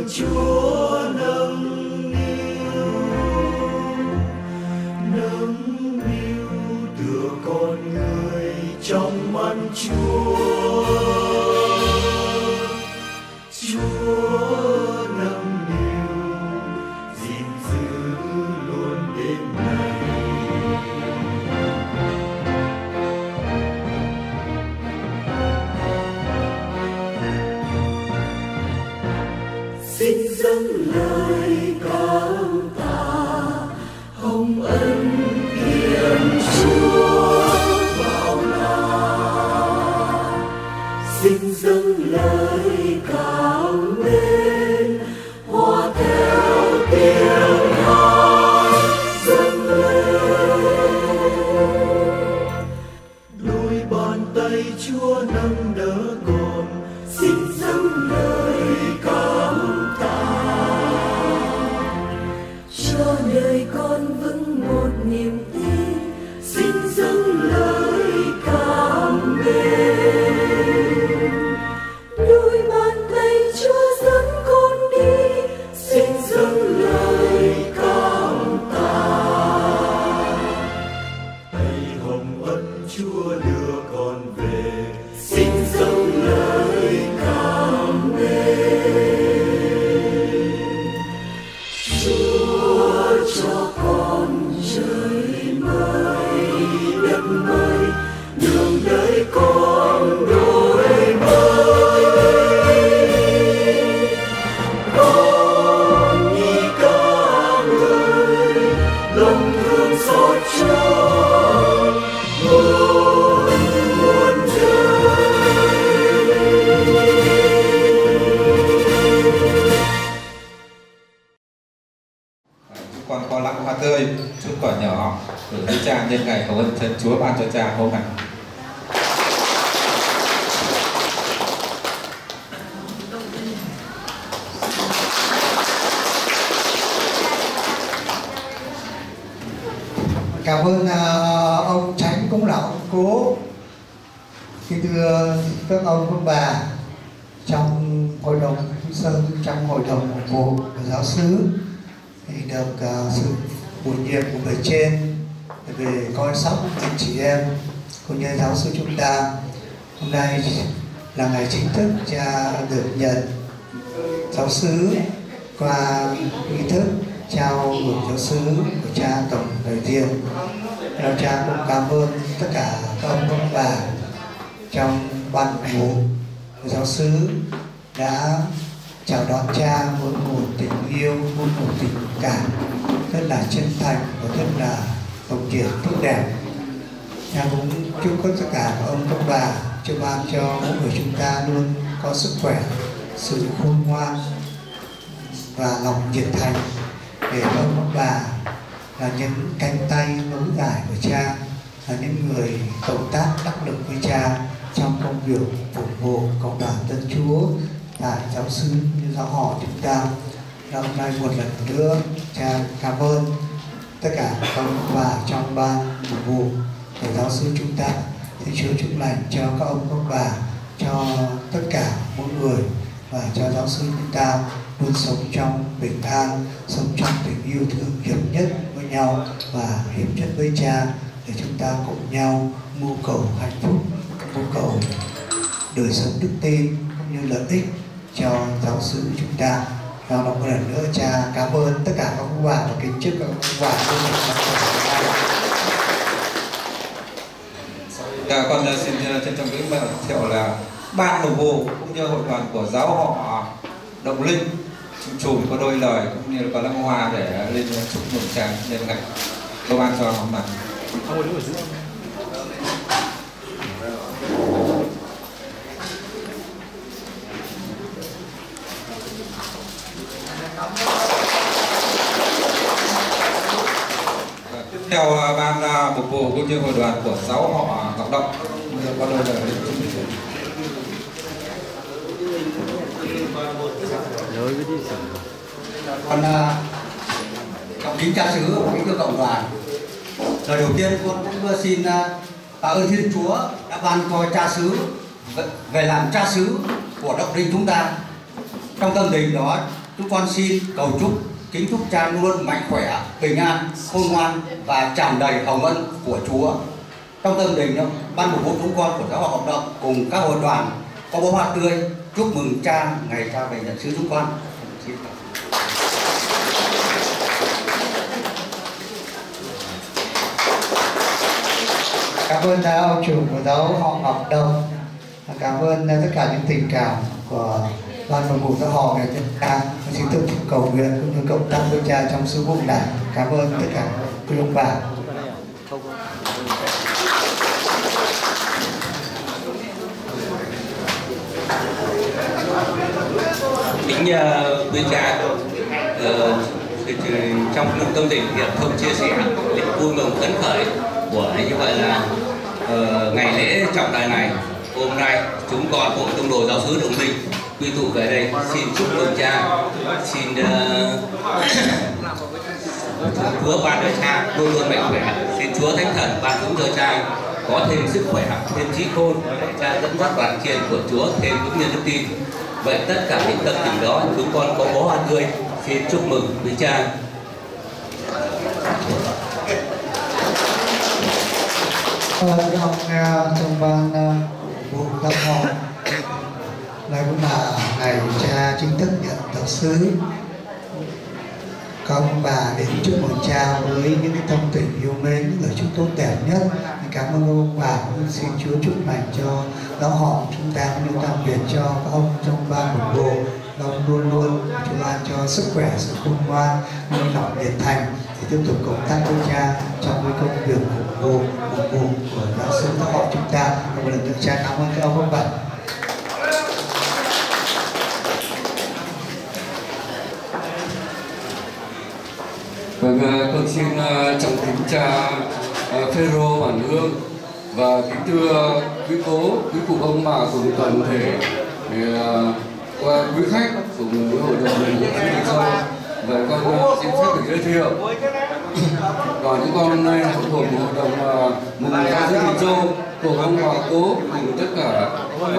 Chúa nâng niu đưa con người trong mắt Chúa. Chúa nâng niu gìn giữ luôn đến nay. Xin dâng lời cảm tạ hồng ân Thiên Chúa bao la. Xin dâng lời cảm mến hòa theo tiếng hát dâng lên. Đôi bàn tay Chúa nâng đỡ con. Xin dâng lời cảm tạ cho đời con vững một niềm tin. Xin dâng lời cảm mến. Đôi bàn tay Chúa dẫn con đi. Xin dâng lời cảm tạ. Tay hồng ân Chúa đưa con về. Xin dâng lời cảm mến. Chúa cho con trời mới đất mới, đường đời con đổi mới. Con nghĩ cả người lòng thương xót cho muôn đời. Con có lặng hoa tươi chút quả nhỏ gửi đến cha nhân ngày cầu ân Thiên Chúa ban cho cha hôm nay. Cảm ơn ông Tránh cũng là ông cố khi đưa các ông các bà trong hội đồng Sơn, trong hội đồng ủng hộ của giáo xứ thì được sự bổ nhiệm của bề trên về coi sóc anh chị em cũng như giáo xứ chúng ta. Hôm nay là ngày chính thức cha được nhận giáo xứ qua nghi thức trao hưởng giáo xứ của cha tổng đại diện.แล้วcha cũng cảm ơn tất cả các ông các bà trong ban ủng hộ của giáo xứ đã chào đón cha với một tình yêu, với một tình cảm rất là chân thành và rất là hồng kiệt tốt đẹp. Cha cũng chúc tất cả các ông các bà cho ban cho mỗi người chúng ta luôn có sức khỏe, sự khôn ngoan và lòng nhiệt thành để các ông các bà là những cánh tay nối dài của cha, là những người cộng tác đắc lực với cha trong công việc phục vụ cộng đoàn Tân Chúa tại giáo xứ như giáo họ chúng ta. Hôm nay một lần nữa cha cảm ơn tất cả các ông bà trong ban phục vụ của giáo xứ chúng ta. Thì Chúa chúc lành cho các ông các bà, cho tất cả mỗi người và cho giáo xứ chúng ta luôn sống trong bình an, sống trong tình yêu thương hiệp nhất với nhau và hiệp nhất với cha, để chúng ta cùng nhau mưu cầu hạnh phúc, mưu cầu đời sống đức tin cũng như lợi ích cho giáo xứ chúng ta. Và một lần nữa cha cảm ơn tất cả các ông bà và kính chúc các ông bà Con xin trân trọng kính giới thiệu là ban nội vụ cũng như hội đoàn của giáo họ Động Linh chủ có đôi lời cũng như là có lãng hoa để lên chúc mừng cha nhân ngày công an cho hôm nay. Tiếp theo ban phục vụ cũng như hội đoàn của giáo họ Ngọc Động có đôi lời lên chúc mừng. Con trọng kính cha xứ và kính thưa cộng đoàn. Lời đầu tiên con cũng xin tạ ơn Thiên Chúa đã ban cho cha xứ về làm cha xứ của Động Linh chúng ta. Trong tâm tình đó chúng con xin cầu chúc kính chúc cha luôn mạnh khỏe, bình an, khôn ngoan và tràn đầy hồng ân của Chúa. Trong tâm đình ban mục vụ chúng con của giáo hội hoạt động cùng các hội đoàn có bó hoa tươi chúc mừng cha ngày cha về nhận sứ chúng con. Cảm ơn ông chủ của giáo họ Ngọc Đông. Cảm ơn tất cả những tình cảm của ban mục vụ giáo họ về nhân ca. Xin tiếp tục cầu nguyện cũng như cộng tác với cha trong sứ vụ này. Cảm ơn tất cả quý ông bà. Kính quý cha, trong tâm tình hiệp thông chia sẻ vui mừng phấn khởi của như vậy là ngày lễ trọng đại này, hôm nay chúng con hội tông đồ giáo xứ Đồng Minh quy tụ về đây xin chúc mừng cha, xin Chúa ban cho cha luôn luôn mạnh khỏe, xin Chúa Thánh Thần ban chúng cho cha có thêm sức khỏe, thêm trí khôn để cha dẫn dắt đoàn chiên của Chúa thêm vững như đức tin. Vậy tất cả những tâm tình đó chúng con có bó hoa tươi xin chúc mừng quý cha. Ông trong ban vụ giáo họ, đây cũng là ngày cha chính thức nhận giáo xứ. Các ông bà đến chúc mừng cha với những cái tâm tình yêu mến, những lời chúc tốt đẹp nhất. Cảm ơn ông bà, cũng xin Chúa chúc lành cho giáo họ chúng ta, cũng như đặc biệt cho các ông trong ban mục vụ, ông luôn luôn Chúa ban cho sức khỏe, sự khôn ngoan, những lòng nhiệt thành để tiếp tục cộng tác với cha trong cái công việc mục vụ của giáo sư giáo họ chúng ta. Một lần nữa cha cảm ơn các ông bà. Vâng, con xin trọng kính cha Phêrô Bản Hương và kính thưa quý cố, quý cụ ông bà cùng toàn thể qua quý khách cùng với hội đồng mình của Chúa Giêsu. Và con xin phép được giới thiệu. Còn chúng con hôm nay là thuộc hội đồng mừng ca Chúa Giêsu của ông bà cố cùng tất cả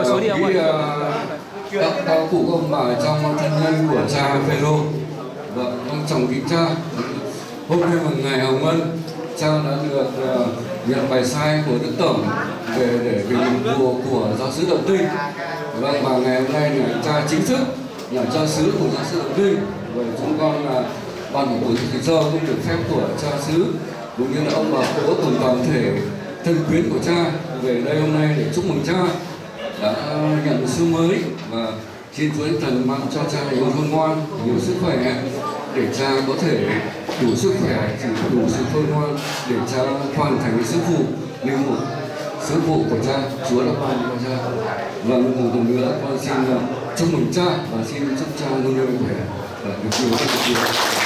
các cụ ông bà trong thân nhân của cha Phêrô. Và con trọng kính cha, hôm nay là ngày hồng ân, cha đã được nhận bài sai của Đức Tổng về để bình vụ của giáo xứ Đồng Tinh. Vâng, và ngày hôm nay là cha chính thức là cha xứ của giáo xứ Đồng Tinh. Và chúng con là ban mục vụ thì do cũng được phép của cha xứ cũng như là ông bà cố cùng toàn thể thân quyến của cha về đây hôm nay để chúc mừng cha đã nhận sứ mới và xin Chúa Thánh Thần ban cho cha nhiều khôn ngoan, nhiều sức khỏe để cha có thể đủ sức khỏe, đủ sự khôn ngoan để cha hoàn thành sứ vụ linh mục, sứ vụ của cha Chúa đã ban cho cha. Và một lần nữa con xin chúc mừng cha và xin chúc cha luôn luôn khỏe và được nhiều sức khỏe.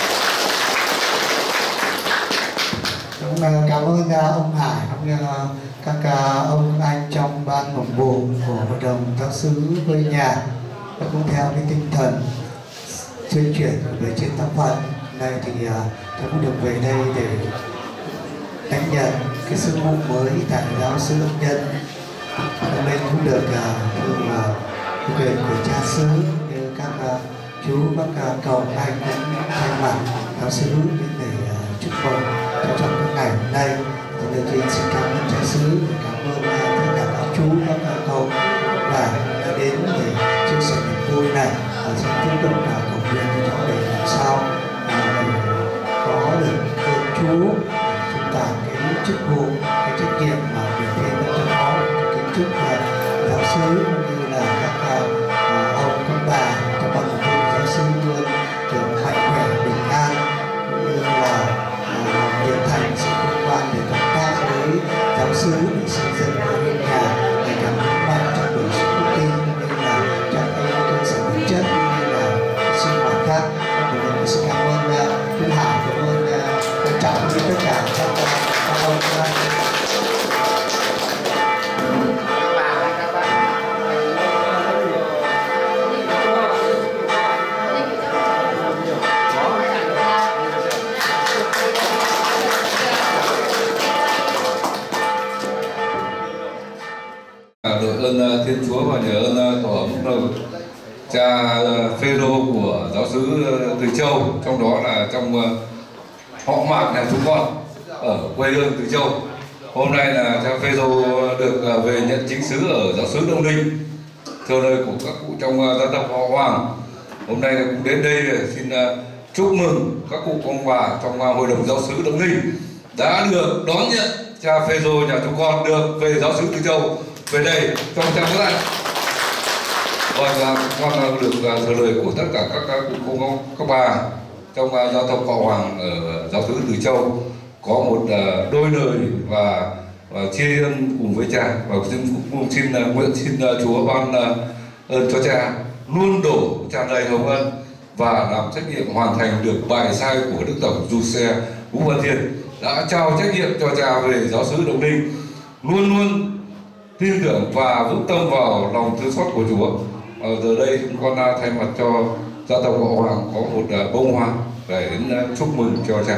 Cảm ơn ông Hải cũng như các ông anh trong ban mục vụ của hội đồng giáo xứ quê nhà. Và cũng theo cái tinh thần tuyên truyền về trên tác phận này thì tôi cũng được về đây để đánh nhận cái sứ vụ mới tại giáo xứ Lâm Nhân. Nên cũng được quyền của cha xứ như các chú các cậu anh cũng thay mặt giáo xứ để chúc mừng trong cái ngày hôm nay. Thì đầu tiên xin cảm ơn cha xứ, cảm ơn tất cả các chú các cậu và đã đến để chia sẻ niềm vui này, và xin tiếp tục cầu nguyện cho cháu để làm sao có được ơn Chúa chúng ta cái chức vụ, cái trách nhiệm mà được thiên cho nó, cái chức là giáo xứ cũng như là các ông các bà trong ban mục vụ giáo xứ luôn được mạnh khỏe bình an cũng như là nhiệt thành sự khôn ngoan để cộng tác với giáo xứ để xây dựng cái nhà ngày càng vững mạnh trong đời sống đức tin như là các cái cơ sở vật chất như là sinh hoạt khác. Mình xin cảm ơn Trung Hải, cảm ơn quan trọng với tất cả các ông. Được ơn Thiên Chúa và nhờ ơn Tổ ấm Phúc Lộc, cha Phêrô của giáo xứ Từ Châu, trong đó là trong họ Mạc nhà chúng con ở quê hương Từ Châu. Hôm nay là cha Phêrô được về nhận chính xứ ở giáo xứ Đông Ninh, thờ nơi của các cụ trong gia tộc họ Hoàng. Hôm nay cũng đến đây xin chúc mừng các cụ ông bà trong hội đồng giáo xứ Đông Ninh đã được đón nhận cha Phêrô nhà chúng con được về giáo xứ Từ Châu về đây trong trang bức ảnh. Và con được thừa lời của tất cả các cụ các bà trong gia tộc họ Hoàng ở giáo xứ Từ Châu có một đôi lời và tri ân cùng với cha, và xin Chúa ban ơn cho cha luôn đổ tràn đầy hồng ân và làm trách nhiệm hoàn thành được bài sai của Đức Tổng Du Xe Vũ Văn Thiên đã trao trách nhiệm cho cha về giáo xứ Đông Ninh, luôn luôn tin tưởng và vững tâm vào lòng thương xót của Chúa. Giờ đây chúng con thay mặt cho gia tộc họ Hoàng có một bông hoa để đến chúc mừng cho cha.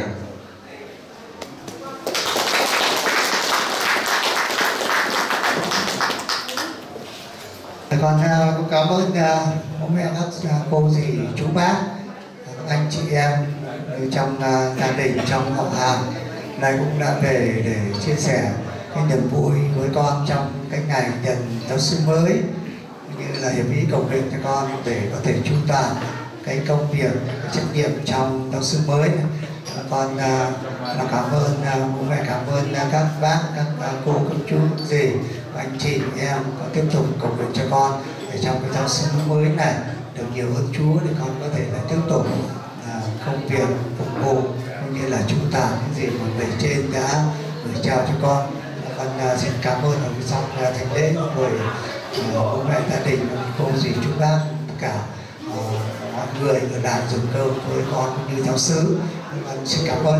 Con cũng cảm ơn bố mẹ các cô dì chú bác, anh chị em trong gia đình, trong họ hàng nay cũng đã về để chia sẻ cái niềm vui với con trong cái ngày nhận giáo xứ mới, như là hiệp ý cầu nguyện cho con để có thể chu toàn cái công việc, cái trách nhiệm trong giáo xứ mới. Con cảm ơn bố mẹ, cảm ơn các bác, các cô, các chú, dì, anh chị em có tiếp tục cầu nguyện cho con để trong cái giáo xứ mới này được nhiều ơn Chúa để con có thể là tiếp tục công việc phục vụ cũng như là chu toàn những gì mà bề trên đã gửi trao cho con. Con xin cảm ơn ở trong thánh lễ người bố mẹ gia đình, cô dì chú bác, tất cả mọi người ở đàn dùng cơm với con cũng như giáo xứ. Con xin cảm ơn.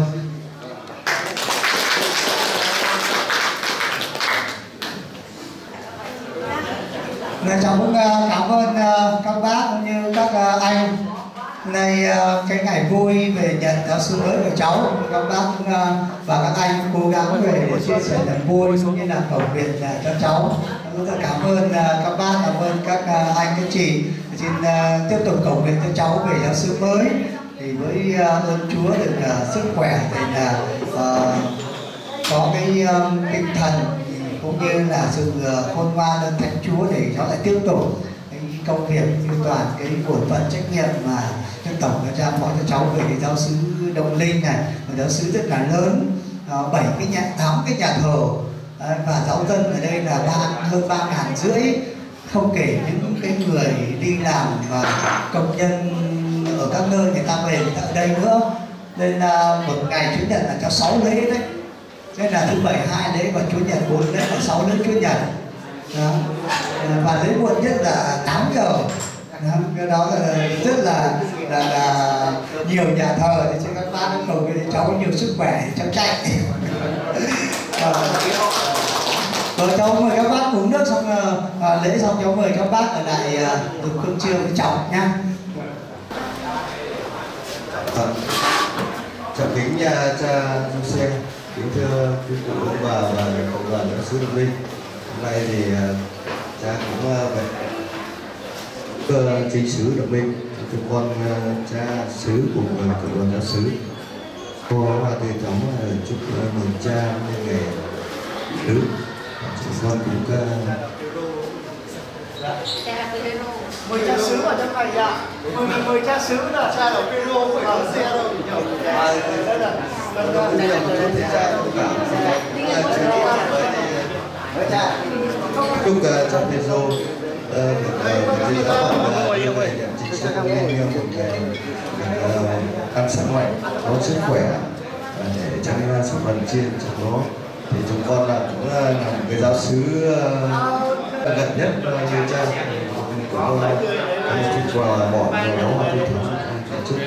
Nên cháu cũng cảm ơn các bác cũng như các anh. Nay cái ngày vui về nhận giáo xứ mới của cháu, các bác và các anh cố gắng về để chia sẻ niềm vui cũng như là cầu nguyện cho cháu. Rất là cảm ơn các bác, cảm ơn các anh các chị. Xin tiếp tục cầu nguyện cho cháu về giáo xứ mới thì với ơn Chúa được sức khỏe để là có cái tinh thần cũng như là sự khôn ngoan ơn Thánh Chúa để cháu lại tiếp tục cái công việc như toàn cái bổn phận trách nhiệm mà Đức Tổng đã trao phó cho cháu về cái giáo xứ Đông Linh này, một giáo xứ rất là lớn, 8 cái nhà thờ và giáo dân ở đây là hơn 3.500, không kể những cái người đi làm và công nhân ở các nơi người ta về người ta ở đây nữa. Nên một ngày Chủ nhật là cho 6 lễ đấy. Nên là thứ 7 2 lễ và Chủ nhật 4 lễ là 6 lễ Chủ nhật. Đó. Và lễ muộn nhất là 8 giờ. Cái đó là rất là nhiều nhà thờ thì các bác cầu nguyện cháu có nhiều sức khỏe để cháu chạy. Rồi cháu mời các bác uống nước xong lễ xong cháu mời các bác ở lại dùng cơm trưa với cháu nha. Chào kính cha Du Xe, kính thưa quý cụ ông bà và cộng đoàn giáo xứ Đông Ninh. Hôm nay thì cha cũng về chính xứ Đông Ninh, chúng con cha xứ cùng cộng đoàn giáo xứ. Cô Hoa Tươi Thống chúc mừng cha nhân ngày đức. Chúng con cũng mời cha xứ vào trong này ạ. Mời cha xứ là cha ở Peru phải có xe đâu. chúc cha Pedro được chính xác nên một ngày ăn sáng mạnh, có sức khỏe để trong sự phần chiên trong đó. Thì chúng con là cũng là một cái giáo xứ gần nhất như cha cũng chúc quà bọn rồi đó mà chúc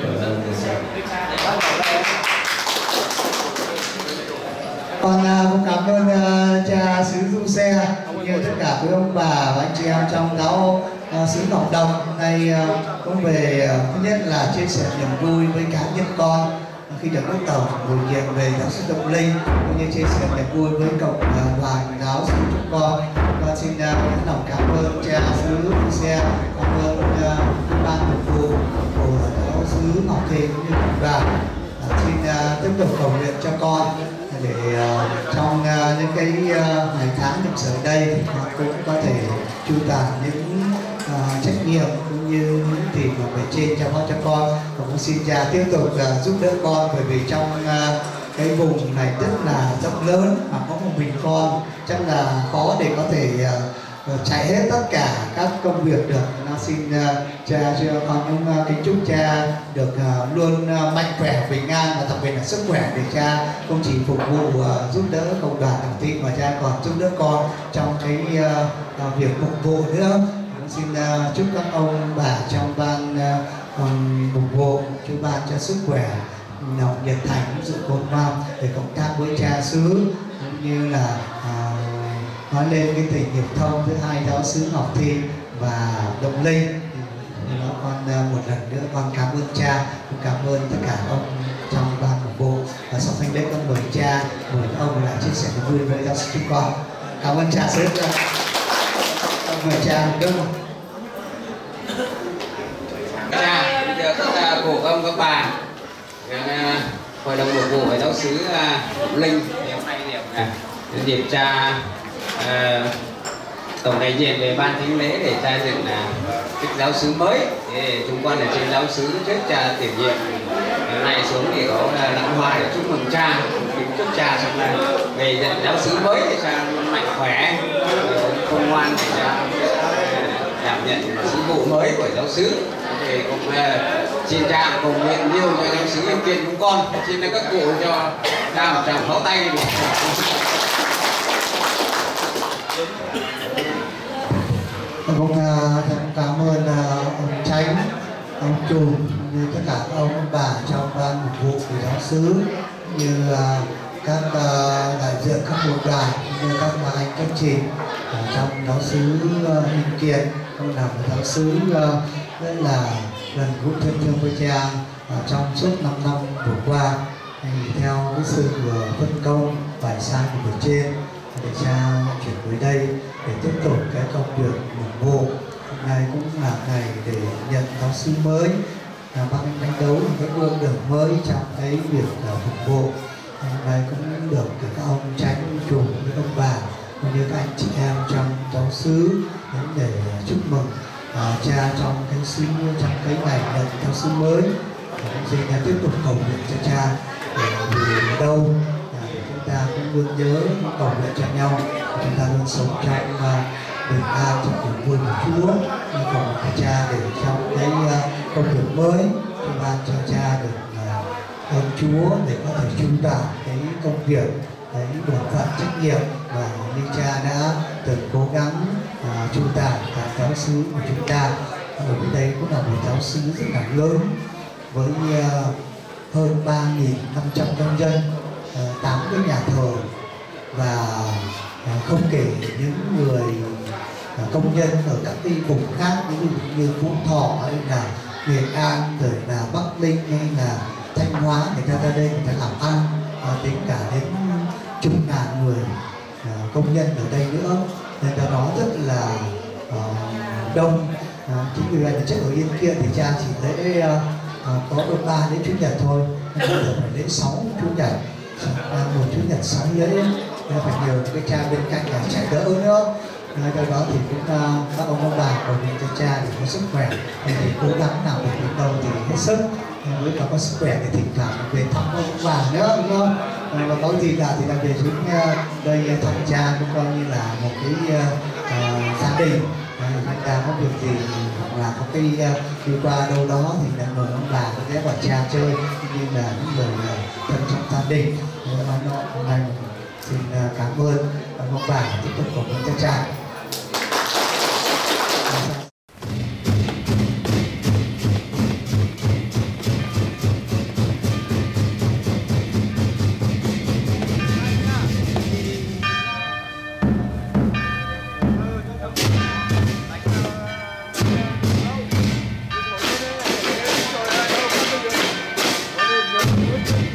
con cũng cảm ơn cha xứ Du Xe cũng như tất cả quý ông bà và anh chị em trong giáo xứ Ngọc Đồng. Hôm nay cũng về thứ nhất là chia sẻ niềm vui với cá nhân con khi được nước tổng bổ nhiệm về giáo sư Động Linh, cũng như chia sẻ niềm vui với cộng đoàn giáo sư chúng con xin lòng cảm ơn cha xứ Lucia, cảm ơn ban thường vụ của giáo xứ Ngọc Thìn cũng như cộng đoàn. Xin tiếp tục cầu nguyện cho con để trong những cái ngày tháng được ở đây thì con cũng có thể chu toàn những trách nhiệm cũng như những gì mà bề trên cho con. Và cũng xin cha tiếp tục giúp đỡ con, bởi vì trong cái vùng này rất là rộng lớn mà có một mình con chắc là khó để có thể chạy hết tất cả các công việc được. Nó xin cha cho con cũng kính chúc cha được luôn mạnh khỏe, bình an và đặc biệt là sức khỏe để cha không chỉ phục vụ giúp đỡ cộng đoàn Ngọc Thìn mà cha còn giúp đỡ con trong cái việc phục vụ nữa. Xin chúc các ông bà trong ban phục vụ, chúc ban cho sức khỏe, lòng nhiệt thành, sự khôn ngoan để cộng tác với cha xứ, cũng như là nói lên cái tình hiệp thông giữa hai giáo xứ Ngọc Thìn và Động Linh. Đó, con một lần nữa con cảm ơn cha, cũng cảm ơn tất cả ông trong ban phục vụ. Và sau thanh lễ con mời cha, mời ông lại chia sẻ vui với giáo sư chúng con. Cảm ơn cha rất là. Mời cha đúng không? Cha, bây giờ các cụ ông các bà, hội đồng phục vụ với giáo xứ Linh hôm nay dịp cha tổng đại diện về ban thánh lễ để cha dựng chức giáo xứ mới. Thì chúng con ở trên giáo xứ trước cha tiền nhiệm này xuống thì có lãng hoa để chúc mừng cha, kính chúc cha xong là về nhận giáo xứ mới để cha luôn mạnh khỏe, khôn ngoan để cha đảm nhận sứ vụ mới của giáo xứ. Thì cũng xin cha cùng nguyện nhiều cho giáo xứ Yên Kiên chúng con. Xin các cụ cho cha một tràng pháo tay. Cũng cảm ơn ông Chánh, ông Trùm, như tất cả ông bà trong ban phục vụ của giáo xứ, như các đại diện các hội đoàn, như các anh các chị trong giáo xứ Yên Kiên, ông làm giáo xứ rất là gần gũi thân thương với cha trong suốt 5 năm vừa qua. Thì theo cái sự phân công bài sai của bề trên để cha chuyển tới đây để tiếp tục cái công việc phục vụ. Hôm nay cũng là ngày để nhận giáo sư mới, bác đánh đấu cái bước đường mới trong cái việc phục vụ. Hôm nay cũng được các ông Chánh, chủ, với ông bà cũng như các anh chị em trong giáo xứ đến để chúc mừng cha trong cái sứ, trong cái ngày nhận giáo sư mới. Xin tiếp tục cầu nguyện cho cha để về đâu để chúng ta cũng luôn nhớ cầu nguyện cho nhau, chúng ta luôn sống trong bình an, trong niềm vui của Chúa. Cầu nguyện cho cha để trong cái công việc mới chúng ta cho cha được ơn Chúa để có thể trung toàn cái công việc, cái bổn phận trách nhiệm và như cha đã từng cố gắng trung toàn cả giáo xứ của chúng ta. Ở đây cũng là một giáo xứ rất là lớn với hơn 3.500 công dân, 8 cái nhà thờ và không kể những người công nhân ở các cái vùng khác, ví dụ như Phú Thọ hay là Nghệ An, rồi là Bắc Ninh hay là Thanh Hóa, người ta ra đây người ta làm ăn, tính cả đến chục ngàn người công nhân ở đây nữa, nên ta nói rất là đông. Chính vì vậy là chắc ở Yên Kiên thì cha chỉ lễ có được 3 lễ Chủ nhật thôi, nên bây giờ phải lễ 6 Chủ nhật, một Chủ nhật 6 lễ, nên phải nhiều cái cha bên cạnh là chạy đỡ nữa. Do đó thì cũng các ông bà cầu nguyện cho cha để có sức khỏe, thì cố gắng nào được đến đâu thì hết sức, mới có sức khỏe để thỉnh thoảng về thăm ông bà nữa, đúng không? Và có gì cả thì là về xuống đây thăm cha cũng coi như là một cái gia đình. Chúng ta có việc gì hoặc là có cái đi qua đâu đó thì là mời ông bà có ghé vào cha chơi, như là những người thân trong gia đình. Hôm nay xin cảm ơn ông bà tiếp tục cầu nguyện cho cha. Thank you.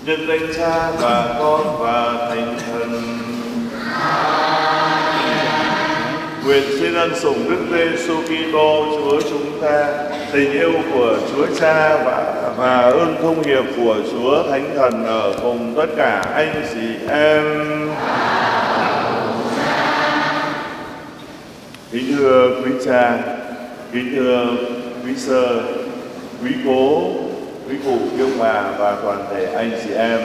nhân danh Cha và Con và Thánh Thần. Nguyện xin ân sủng Đức Giêsu Kitô Chúa chúng ta, tình yêu của Chúa Cha và ơn thông hiệp của Chúa Thánh Thần ở cùng tất cả anh chị em. Kính thưa quý cha, kính thưa quý sơ, quý cố, quý cụ, quý ông bà và toàn thể anh chị em.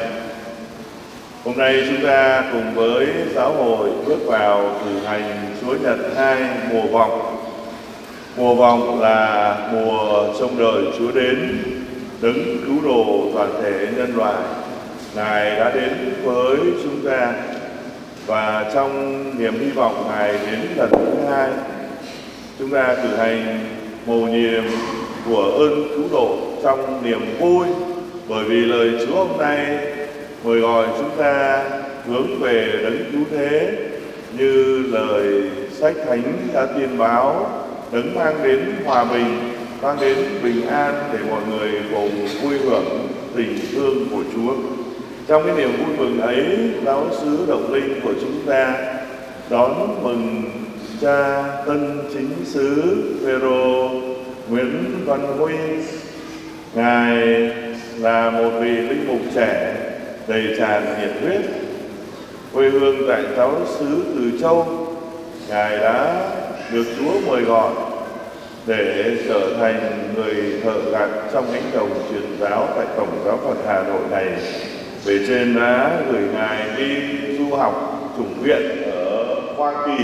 Hôm nay chúng ta cùng với giáo hội bước vào cử hành Chúa Nhật 2 mùa vọng. Mùa vọng là mùa trông đợi Chúa đến, đấng cứu độ toàn thể nhân loại. Ngài đã đến với chúng ta và trong niềm hy vọng Ngài đến lần thứ hai, chúng ta cử hành mầu nhiệm của ơn cứu độ trong niềm vui, bởi vì lời Chúa hôm nay mời gọi chúng ta hướng về đấng cứu thế như lời sách thánh đã tiên báo, đấng mang đến hòa bình, mang đến bình an để mọi người cùng vui hưởng tình thương của Chúa. Trong cái niềm vui mừng ấy, giáo xứ Động Linh của chúng ta đón mừng cha tân chính xứ Phêrô Nguyễn Văn Huy. Ngài là một vị linh mục trẻ đầy tràn nhiệt huyết, quê hương tại giáo xứ Từ Châu. Ngài đã được Chúa mời gọi để trở thành người thợ gặt trong cánh đồng truyền giáo tại Tổng giáo phận Hà Nội này. Bề trên đã gửi Ngài đi du học chủng viện ở Hoa Kỳ.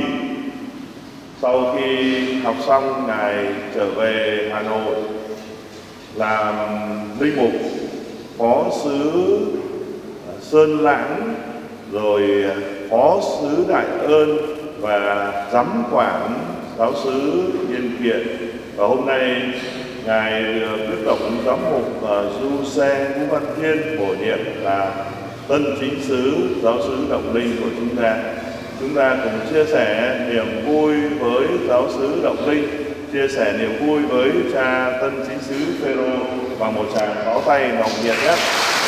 Sau khi học xong, Ngài trở về Hà Nội làm linh mục, phó xứ Sơn Lãng, rồi phó xứ Đại Ơn và giám quản giáo xứ Yên Kiện. Và hôm nay Ngài được Đức Tổng giám mục Du Xe Vũ Văn Thiên bổ nhiệm là tân chính xứ giáo xứ Động Linh của chúng ta. Chúng ta cùng chia sẻ niềm vui với giáo xứ Động Linh, chia sẻ niềm vui với cha tân chính xứ Phêrô bằng một tràng pháo tay nồng nhiệt nhất.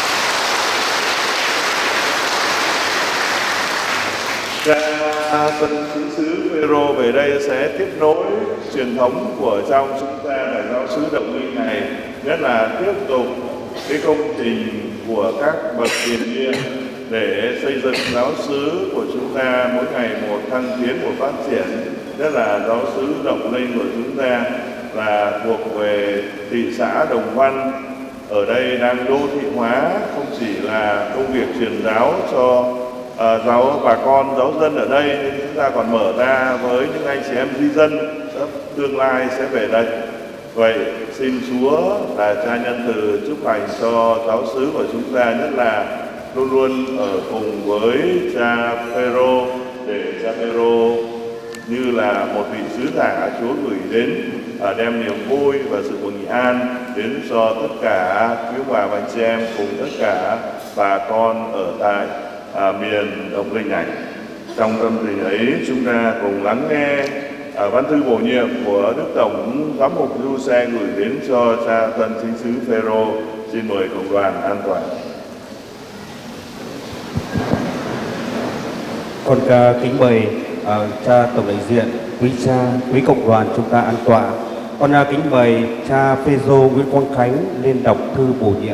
Cha tân chính xứ Phêrô về đây sẽ tiếp nối truyền thống của trong chúng ta là giáo xứ Động Linh này, nhất là tiếp tục cái công trình của các bậc tiền niên để xây dựng giáo xứ của chúng ta mỗi ngày một thăng tiến, một phát triển. Nhất là giáo xứ Động Linh của chúng ta là thuộc về thị xã Đồng Văn, ở đây đang đô thị hóa, không chỉ là công việc truyền giáo cho bà con giáo dân ở đây, nhưng chúng ta còn mở ra với những anh chị em di dân tương lai sẽ về đây. Vậy xin Chúa là cha nhân từ chúc lành cho giáo xứ của chúng ta, nhất là luôn luôn ở cùng với cha Phêrô, để cha Phêrô như là một vị sứ giả Chúa gửi đến đem niềm vui và sự bình an đến cho tất cả quý bà và anh chị em cùng tất cả bà con ở tại miền Động Linh này. Trong tâm tình ấy, chúng ta cùng lắng nghe văn thư bổ nhiệm của Đức Tổng giám mục Du Xe gửi đến cho cha tân chính xứ Phêrô. Xin mời cộng đoàn an toàn. Con kính mời cha tổng đại diện, quý cha, quý cộng đoàn chúng ta an tọa. Con kính mời cha Phêrô Nguyễn Quang Khánh lên đọc thư bổ nhiệm.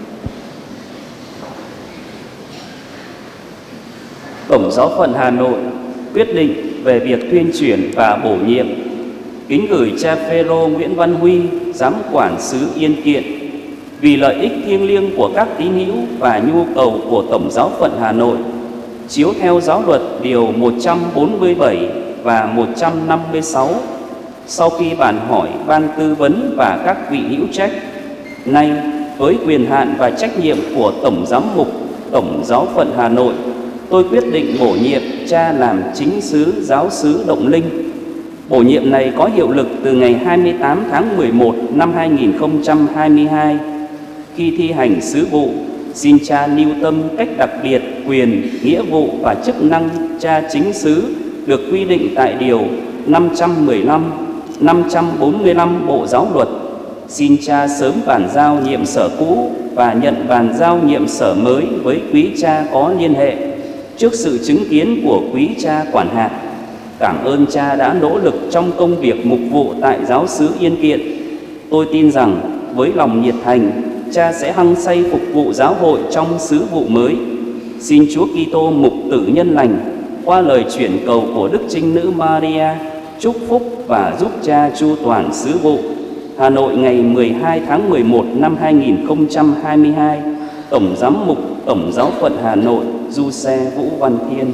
Tổng giáo phận Hà Nội quyết định về việc tuyên chuyển và bổ nhiệm. Kính gửi cha Phêrô Nguyễn Văn Huy, giám quản xứ Yên Kiện, vì lợi ích thiêng liêng của các tín hữu và nhu cầu của Tổng giáo phận Hà Nội, chiếu theo giáo luật điều 147 và 156, sau khi bàn hỏi ban tư vấn và các vị hữu trách, nay với quyền hạn và trách nhiệm của Tổng giám mục Tổng giáo phận Hà Nội, tôi quyết định bổ nhiệm cha làm chính xứ giáo xứ Động Linh. Bổ nhiệm này có hiệu lực từ ngày 28 tháng 11 năm 2022. Khi thi hành sứ vụ, xin cha lưu tâm cách đặc biệt quyền, nghĩa vụ và chức năng cha chính xứ được quy định tại điều 515, 545 Bộ Giáo luật. Xin cha sớm bàn giao nhiệm sở cũ và nhận bàn giao nhiệm sở mới với quý cha có liên hệ. Trước sự chứng kiến của quý cha quản hạt, cảm ơn cha đã nỗ lực trong công việc mục vụ tại giáo xứ Yên Kiện. Tôi tin rằng với lòng nhiệt thành, cha sẽ hăng say phục vụ giáo hội trong sứ vụ mới. Xin Chúa Kitô mục tử nhân lành qua lời chuyển cầu của Đức Trinh Nữ Maria chúc phúc và giúp cha chu toàn sứ vụ. Hà Nội ngày 12 tháng 11 năm 2022, Tổng Giám mục Tổng Giáo phận Hà Nội Giuse Vũ Văn Thiên.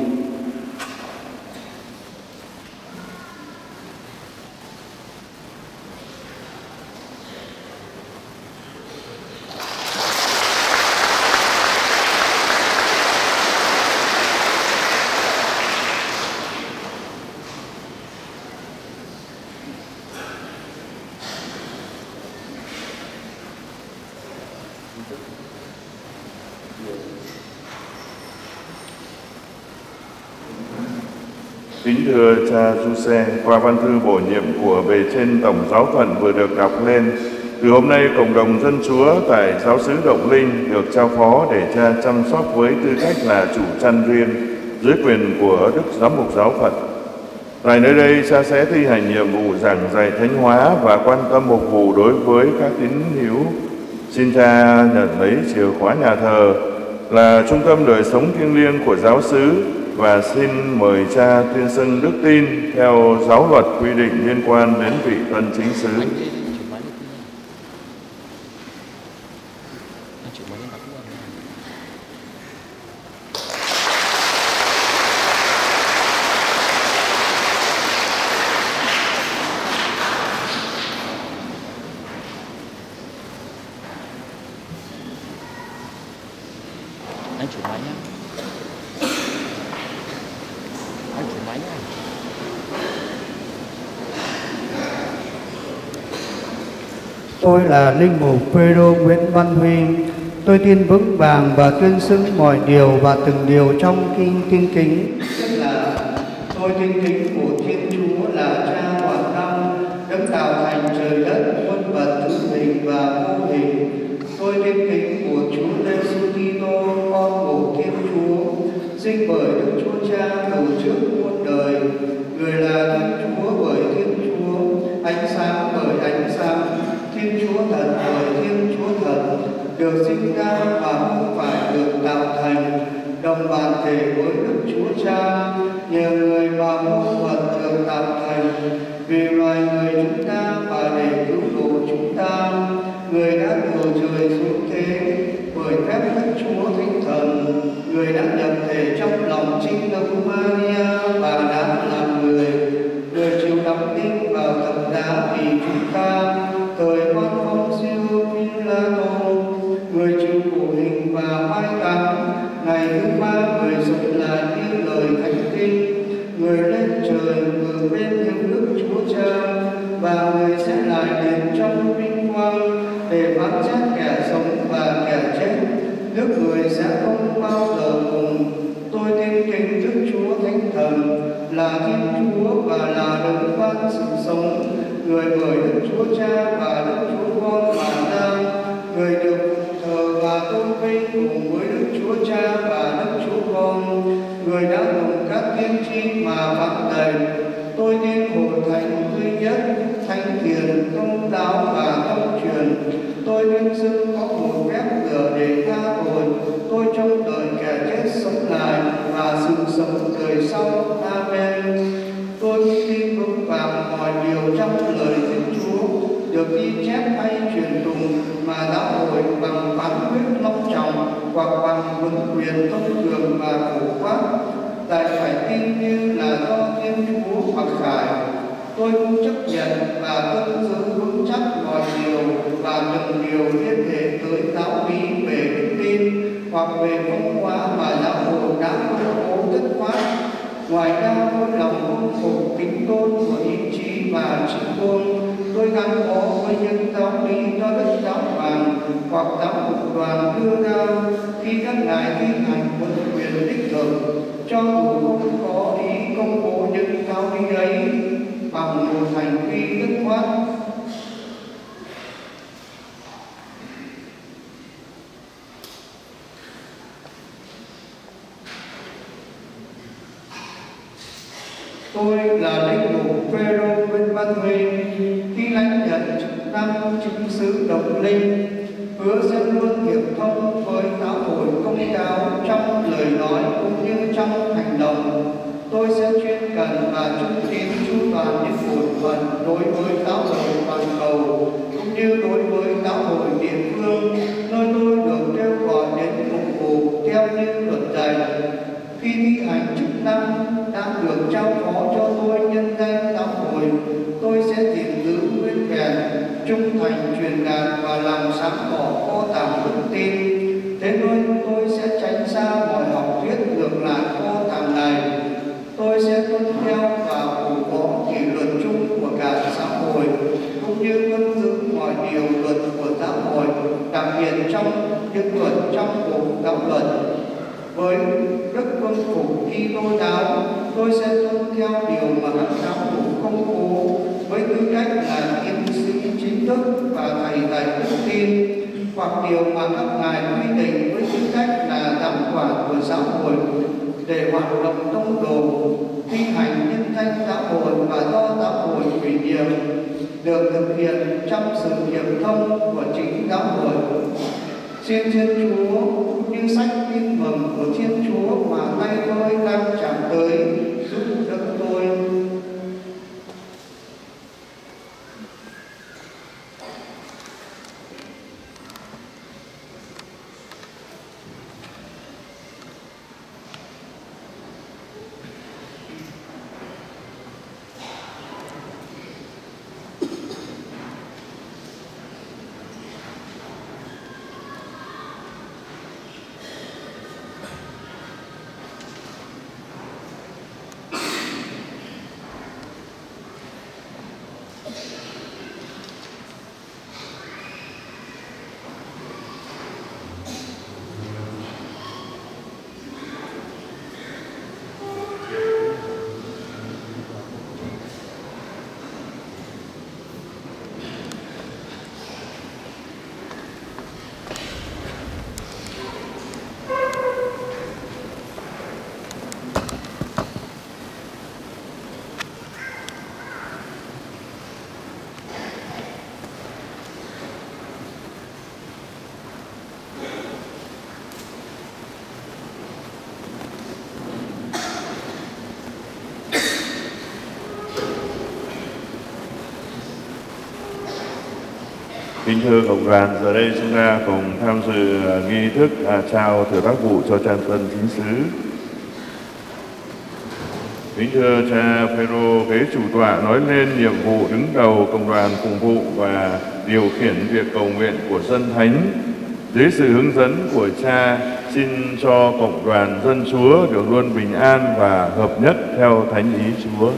Kính thưa cha Giuse, qua văn thư bổ nhiệm của bề trên Tổng Giáo phận vừa được đọc lên, từ hôm nay cộng đồng dân Chúa tại giáo xứ Động Linh được trao phó để cha chăm sóc với tư cách là chủ chăn riêng dưới quyền của Đức Giám mục Giáo phận. Tại nơi đây, cha sẽ thi hành nhiệm vụ giảng dạy thánh hóa và quan tâm mục vụ đối với các tín hữu. Xin cha nhận lấy chìa khóa nhà thờ là trung tâm đời sống thiêng liêng của giáo xứ và xin mời cha tuyên xưng đức tin theo giáo luật quy định liên quan đến vị tân chính xứ. Anh chủ máy nhé. Anh chủ máy nhé. Tôi là linh mục Phêrô Nguyễn Văn Huy. Tôi tin vững vàng và tuyên xưng mọi điều và từng điều trong kinh tin kính. Tức là tôi tin kính của Thiên Chúa là Cha Toàn Năng, đấng tạo thành trời đất, muôn vật hữu hình và vô hình. Tôi tin kính của Chúa Giêsu Kitô, con của Thiên Chúa, sinh bởi Đức Chúa Cha từ trước muôn đời, người là Thiên Chúa bởi Thiên Chúa, ánh sáng bởi ánh sáng, Thiên Chúa thật bởi Thiên Chúa thật, được sinh ra và không phải được tạo thành, đồng bản thể với Đức Chúa Cha, nhờ người mà muôn vật được tạo thành, vì loài người chúng ta và để cứu độ chúng ta, người đã từ trời xuống thế bởi phép Đức Chúa Thánh Thần, người đã nhập thể trong lòng Trinh Nữ Maria và đã làm người, người chịu đóng đinh vào thập giá vì chúng ta, thời quan phong siêu Phi-la-tô, người chịu khổ hình và mai táng, ngày thứ ba người sống lại như lời thánh kinh, người lên trời ngự bên hữu Đức Chúa Cha và người sẽ lại đến trong vinh quang để phán xét kẻ sống và kẻ chết. Đức người sẽ không bao giờ cùng. Tôi tin kính Đức Chúa Thánh Thần là Thiên Chúa và là đấng ban sự sống, người bởi Đức Chúa Cha và Đức Chúa Con bàn ra, người được thờ và tôn vinh cùng với Đức Chúa Cha và Đức Chúa Con, người đã cùng các tiên tri mà phán lệnh. Tôi tin hội thánh duy nhất, thánh thiền, công giáo và thông truyền. Tôi tin xưng có một phép lửa để tha tội. Tôi trông đợi kẻ chết sống lại và sự sống đời sau. Amen. Tôi tin vững vàng mọi điều trong lời Thiên Chúa được ghi chép hay truyền tụng mà giáo hội bằng phán quyết long trọng hoặc bằng huấn quyền thông thường và phổ quát, lại phải tin như là do Thiên Chúa mặc khải. Tôi cũng chấp nhận và tuân giữ vững chắc mọi điều và từng điều liên hệ tới giáo lý về đức tin hoặc về phong hóa mà giáo hội đã công bố tất phát. Ngoài ra, tôi lòng tôn phục kính tôn của ý chí và trí tôn. Tôi gắn bó với những giáo lý do Đức Giáo Hoàng hoặc giáo mục đoàn đưa ra khi các ngài thi hành huấn quyền đích thực, cho dù không có ý công bố những giáo lý ấy bằng một hành vi dứt khoát. Tôi là linh mục Phêrô Nguyễn Văn Huy, khi lãnh nhận chức năng chính sứ Đồng Linh, hứa sẽ luôn hiệp thông với giáo hội Công giáo trong lời nói cũng như trong hành động. Tôi sẽ chuyên cần và trung tín chu toàn những bổn phận đối với giáo hội toàn cầu cũng như đối với giáo hội địa phương nơi tôi được kêu gọi đến phục vụ theo như luật dạy. Khi thi hành chức năng đã được trao phó cho tôi nhân danh giáo hội, tôi sẽ gìn giữ nguyên vẹn, trung thành truyền đạt và làm sáng tỏ kho tàng đức tin. Đến nơi tôi sẽ tránh xa mọi học thuyết ngược lại kho tàng này. Tôi sẽ tuân theo và cổ võ kỷ luật chung của cả xã hội, cũng như tuân giữ mọi điều luật của giáo hội, đặc biệt trong những luật trong bộ giáo luật. Với đức quân phục Kitô giáo, tôi sẽ tuân theo điều mà các giáo phụ công bố với tư cách là tiến sĩ chính thức và thầy dạy đức tin, hoặc điều mà các ngài quy định với tư cách là giám quản của giáo hội để hoạt động tông đồ, thi hành nhân danh giáo hội và do giáo hội ủy nhiệm, được thực hiện trong sự hiệp thông của chính giáo hội. Xin Thiên Chúa như sách tin mừng của Thiên Chúa mà nay tôi đang chạm tới giúp đỡ tôi. Kính thưa cộng đoàn, giờ đây chúng ta cùng tham dự nghi thức trao thừa tác vụ cho cha tân chính sứ. Kính thưa cha Phêrô ghế chủ tọa nói lên nhiệm vụ đứng đầu cộng đoàn phụng vụ và điều khiển việc cầu nguyện của dân thánh. Dưới sự hướng dẫn của cha, xin cho cộng đoàn dân Chúa được luôn bình an và hợp nhất theo thánh ý Chúa.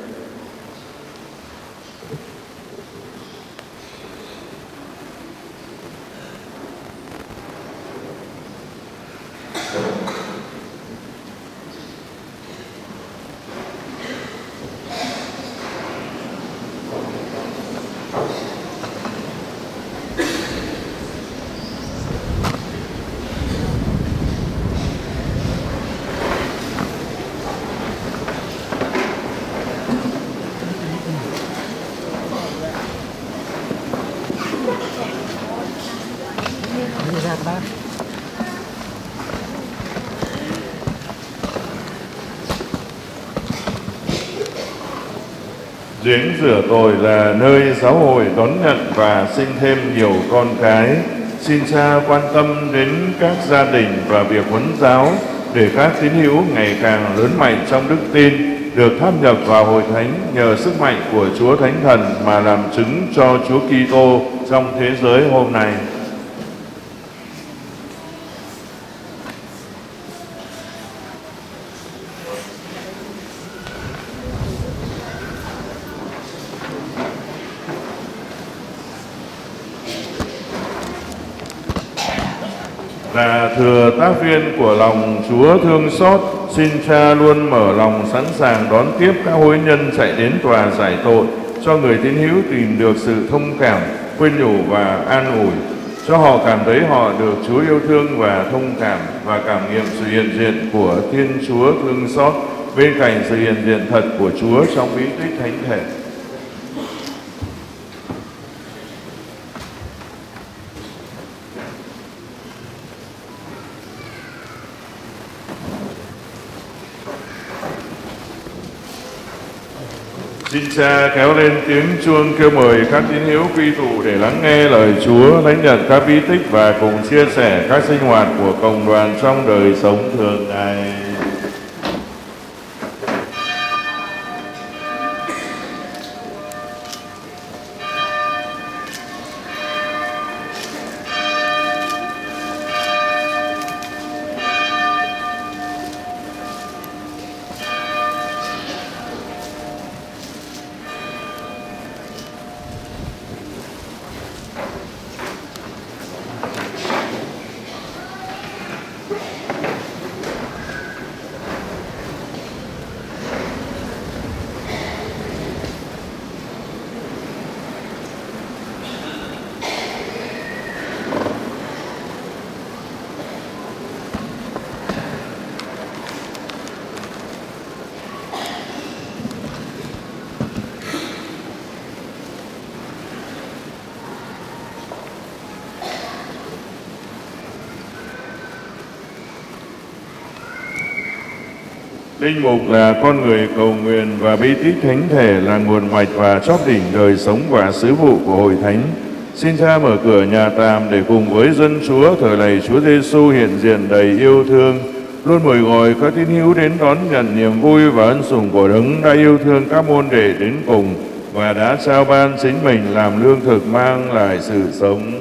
Giếng rửa tội là nơi giáo hội đón nhận và sinh thêm nhiều con cái. Xin cha quan tâm đến các gia đình và việc huấn giáo để các tín hữu ngày càng lớn mạnh trong đức tin, được tháp nhập vào hội thánh nhờ sức mạnh của Chúa Thánh Thần mà làm chứng cho Chúa Kitô trong thế giới hôm nay. Là thừa tác viên của lòng Chúa thương xót, xin cha luôn mở lòng sẵn sàng đón tiếp các hối nhân chạy đến tòa giải tội, cho người tín hữu tìm được sự thông cảm, khuyên nhủ và an ủi, cho họ cảm thấy họ được Chúa yêu thương và thông cảm, và cảm nghiệm sự hiện diện của Thiên Chúa thương xót. bên cạnh sự hiện diện thật của Chúa trong bí tích thánh thể. Xin Cha kéo lên tiếng chuông kêu mời các tín hữu quy tụ để lắng nghe lời Chúa, lãnh nhận các bí tích và cùng chia sẻ các sinh hoạt của cộng đoàn trong đời sống thường ngày. Linh mục là con người cầu nguyện và bí tích thánh thể là nguồn mạch và chóp đỉnh đời sống và sứ vụ của Hội Thánh. Xin Cha mở cửa nhà tạm để cùng với dân Chúa thờ lạy Chúa Giêsu hiện diện đầy yêu thương, luôn mời gọi các tín hữu đến đón nhận niềm vui và ân sủng của Đấng đã yêu thương các môn đệ đến cùng và đã trao ban chính mình làm lương thực mang lại sự sống.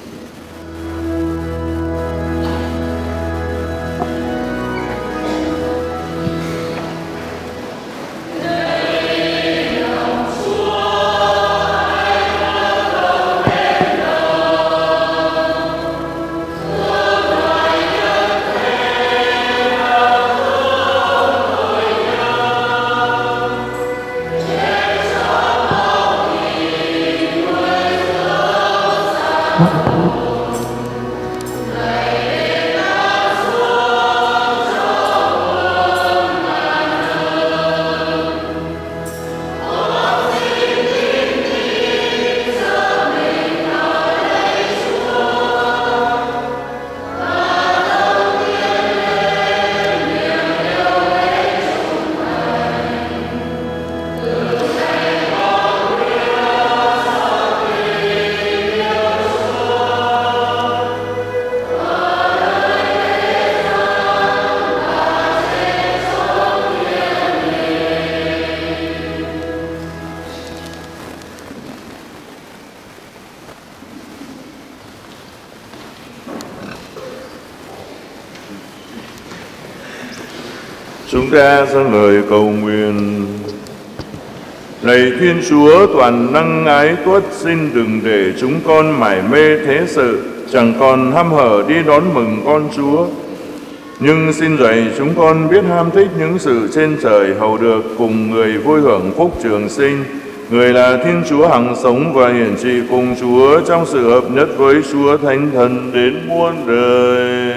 Chúng ta dâng lời cầu nguyện. Lạy Thiên Chúa toàn năng ái tuất, xin đừng để chúng con mải mê thế sự, chẳng còn hăm hở đi đón mừng con Chúa. Nhưng xin dạy chúng con biết ham thích những sự trên trời, hầu được cùng người vui hưởng phúc trường sinh. Người là Thiên Chúa hằng sống và hiển trị cùng Chúa trong sự hợp nhất với Chúa Thánh Thần đến muôn đời.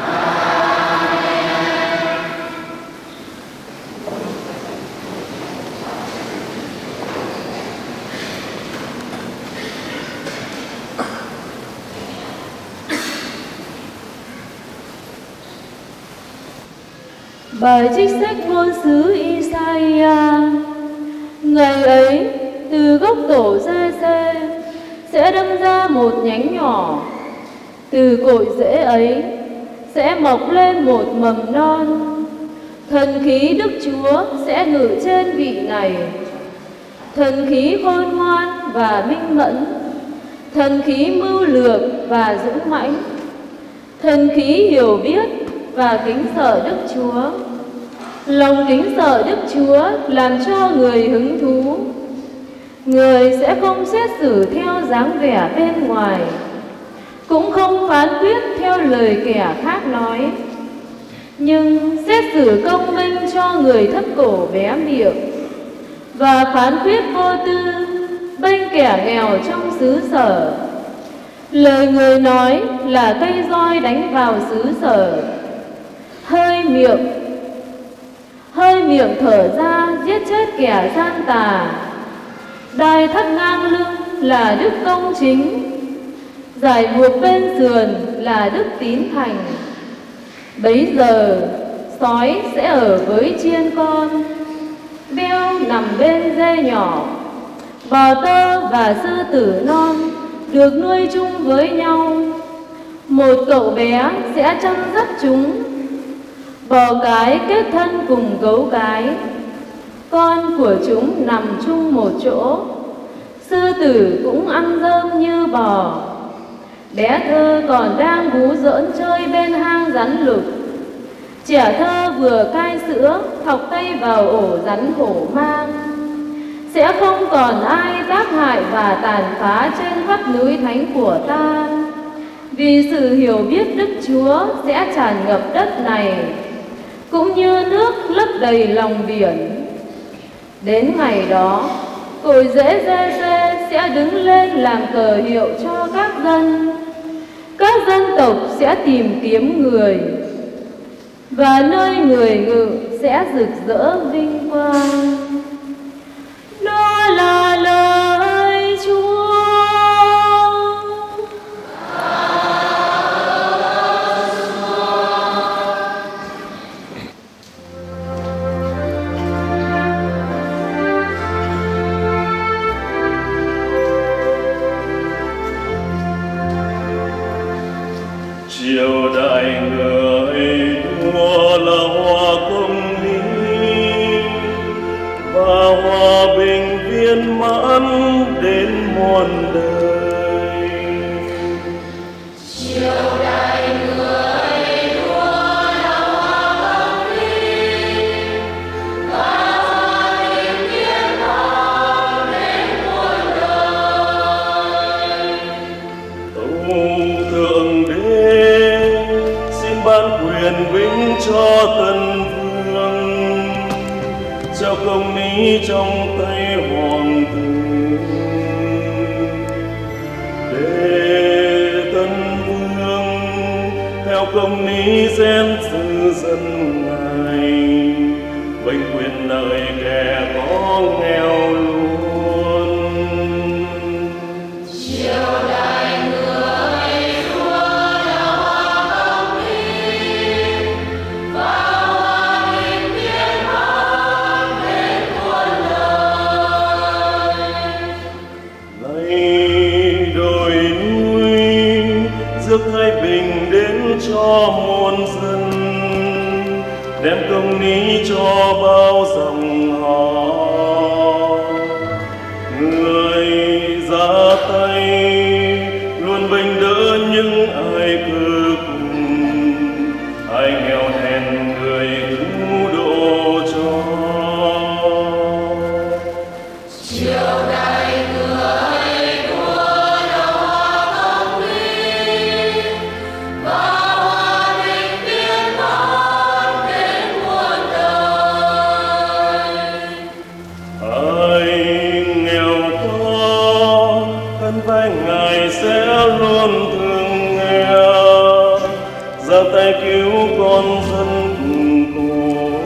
Bài trích sách ngôn sứ Isaiah. Ngày ấy, từ gốc tổ Giê-xê sẽ đâm ra một nhánh nhỏ, từ cội rễ ấy sẽ mọc lên một mầm non. Thần khí Đức Chúa sẽ ngự trên vị này, thần khí khôn ngoan và minh mẫn, thần khí mưu lược và dũng mãnh, thần khí hiểu biết và kính sợ Đức Chúa. Lòng kính sợ Đức Chúa làm cho người hứng thú. Người sẽ không xét xử theo dáng vẻ bên ngoài, cũng không phán quyết theo lời kẻ khác nói, nhưng xét xử công minh cho người thấp cổ bé miệng, và phán quyết vô tư bênh kẻ nghèo trong xứ sở. Lời người nói là cây roi đánh vào xứ sở. hơi miệng thở ra giết chết kẻ gian tà. Đai thắt ngang lưng là đức công chính, giải buộc bên sườn là đức tín thành. Bấy giờ sói sẽ ở với chiên con, beo nằm bên dê nhỏ, bò tơ và sư tử non được nuôi chung với nhau. Một cậu bé sẽ chăm dắt chúng, bò cái kết thân cùng gấu cái, con của chúng nằm chung một chỗ. Sư tử cũng ăn rơm như bò. Bé thơ còn đang bú giỡn chơi bên hang rắn lục. Trẻ thơ vừa cai sữa thọc tay vào ổ rắn hổ mang. Sẽ không còn ai tác hại và tàn phá trên vách núi thánh của ta, vì sự hiểu biết Đức Chúa sẽ tràn ngập đất này, cũng như nước lấp đầy lòng biển. Đến ngày đó, cội rễ Giê-xê sẽ đứng lên làm cờ hiệu cho các dân. Các dân tộc sẽ tìm kiếm người, và nơi người ngự sẽ rực rỡ vinh quang. Đó là lời Chúa. Triều đại người đua là hoa công lý và hòa bình viên mãn đến muôn đời. Triều đại người đua là hoa công lý và hòa bình viên mãn đến muôn đời. Tâu Thượng Đế xin ban quyền vinh cho Tân Vương, trao công lý trong tay hoàng tử, để Tân Vương theo công lý gen sự dân ngài, vinh quyền đời kẻ có nghèo luôn. Triều đại người đua là hoa công lý và hòa bình viên mãn đến muôn đời. Lạy đồi núi rước thái bình đến cho muôn dân, đem công lý cho bao dòng họ. Người ra tay luôn bình đỡ những ai cơ cùng, ai nghèo hèn người cứu độ cho. Triều đại người đua là hoa công lý và hòa bình viên mãn đến muôn đời. Ai nghèo khó thân vai ngài sẽ luôn thương nghèo, ra tay cứu con dân cùng khổ.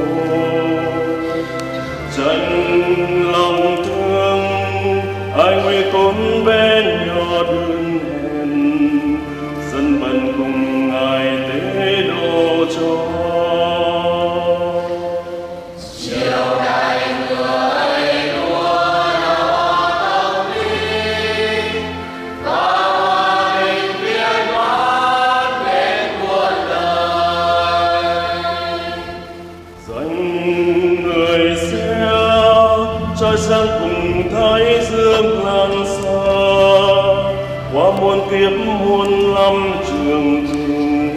Tránh lòng thương ai nguy khốn bé nhỏ đơn hèn, dân bần cùng ngài tế độ cho. Triều đại người đua là hoa công lý và hòa bình viên mãn đến muôn đời. Danh người sẽ trói sáng cùng thái dương lan xa, qua muôn kiếp muôn năm trường tồn.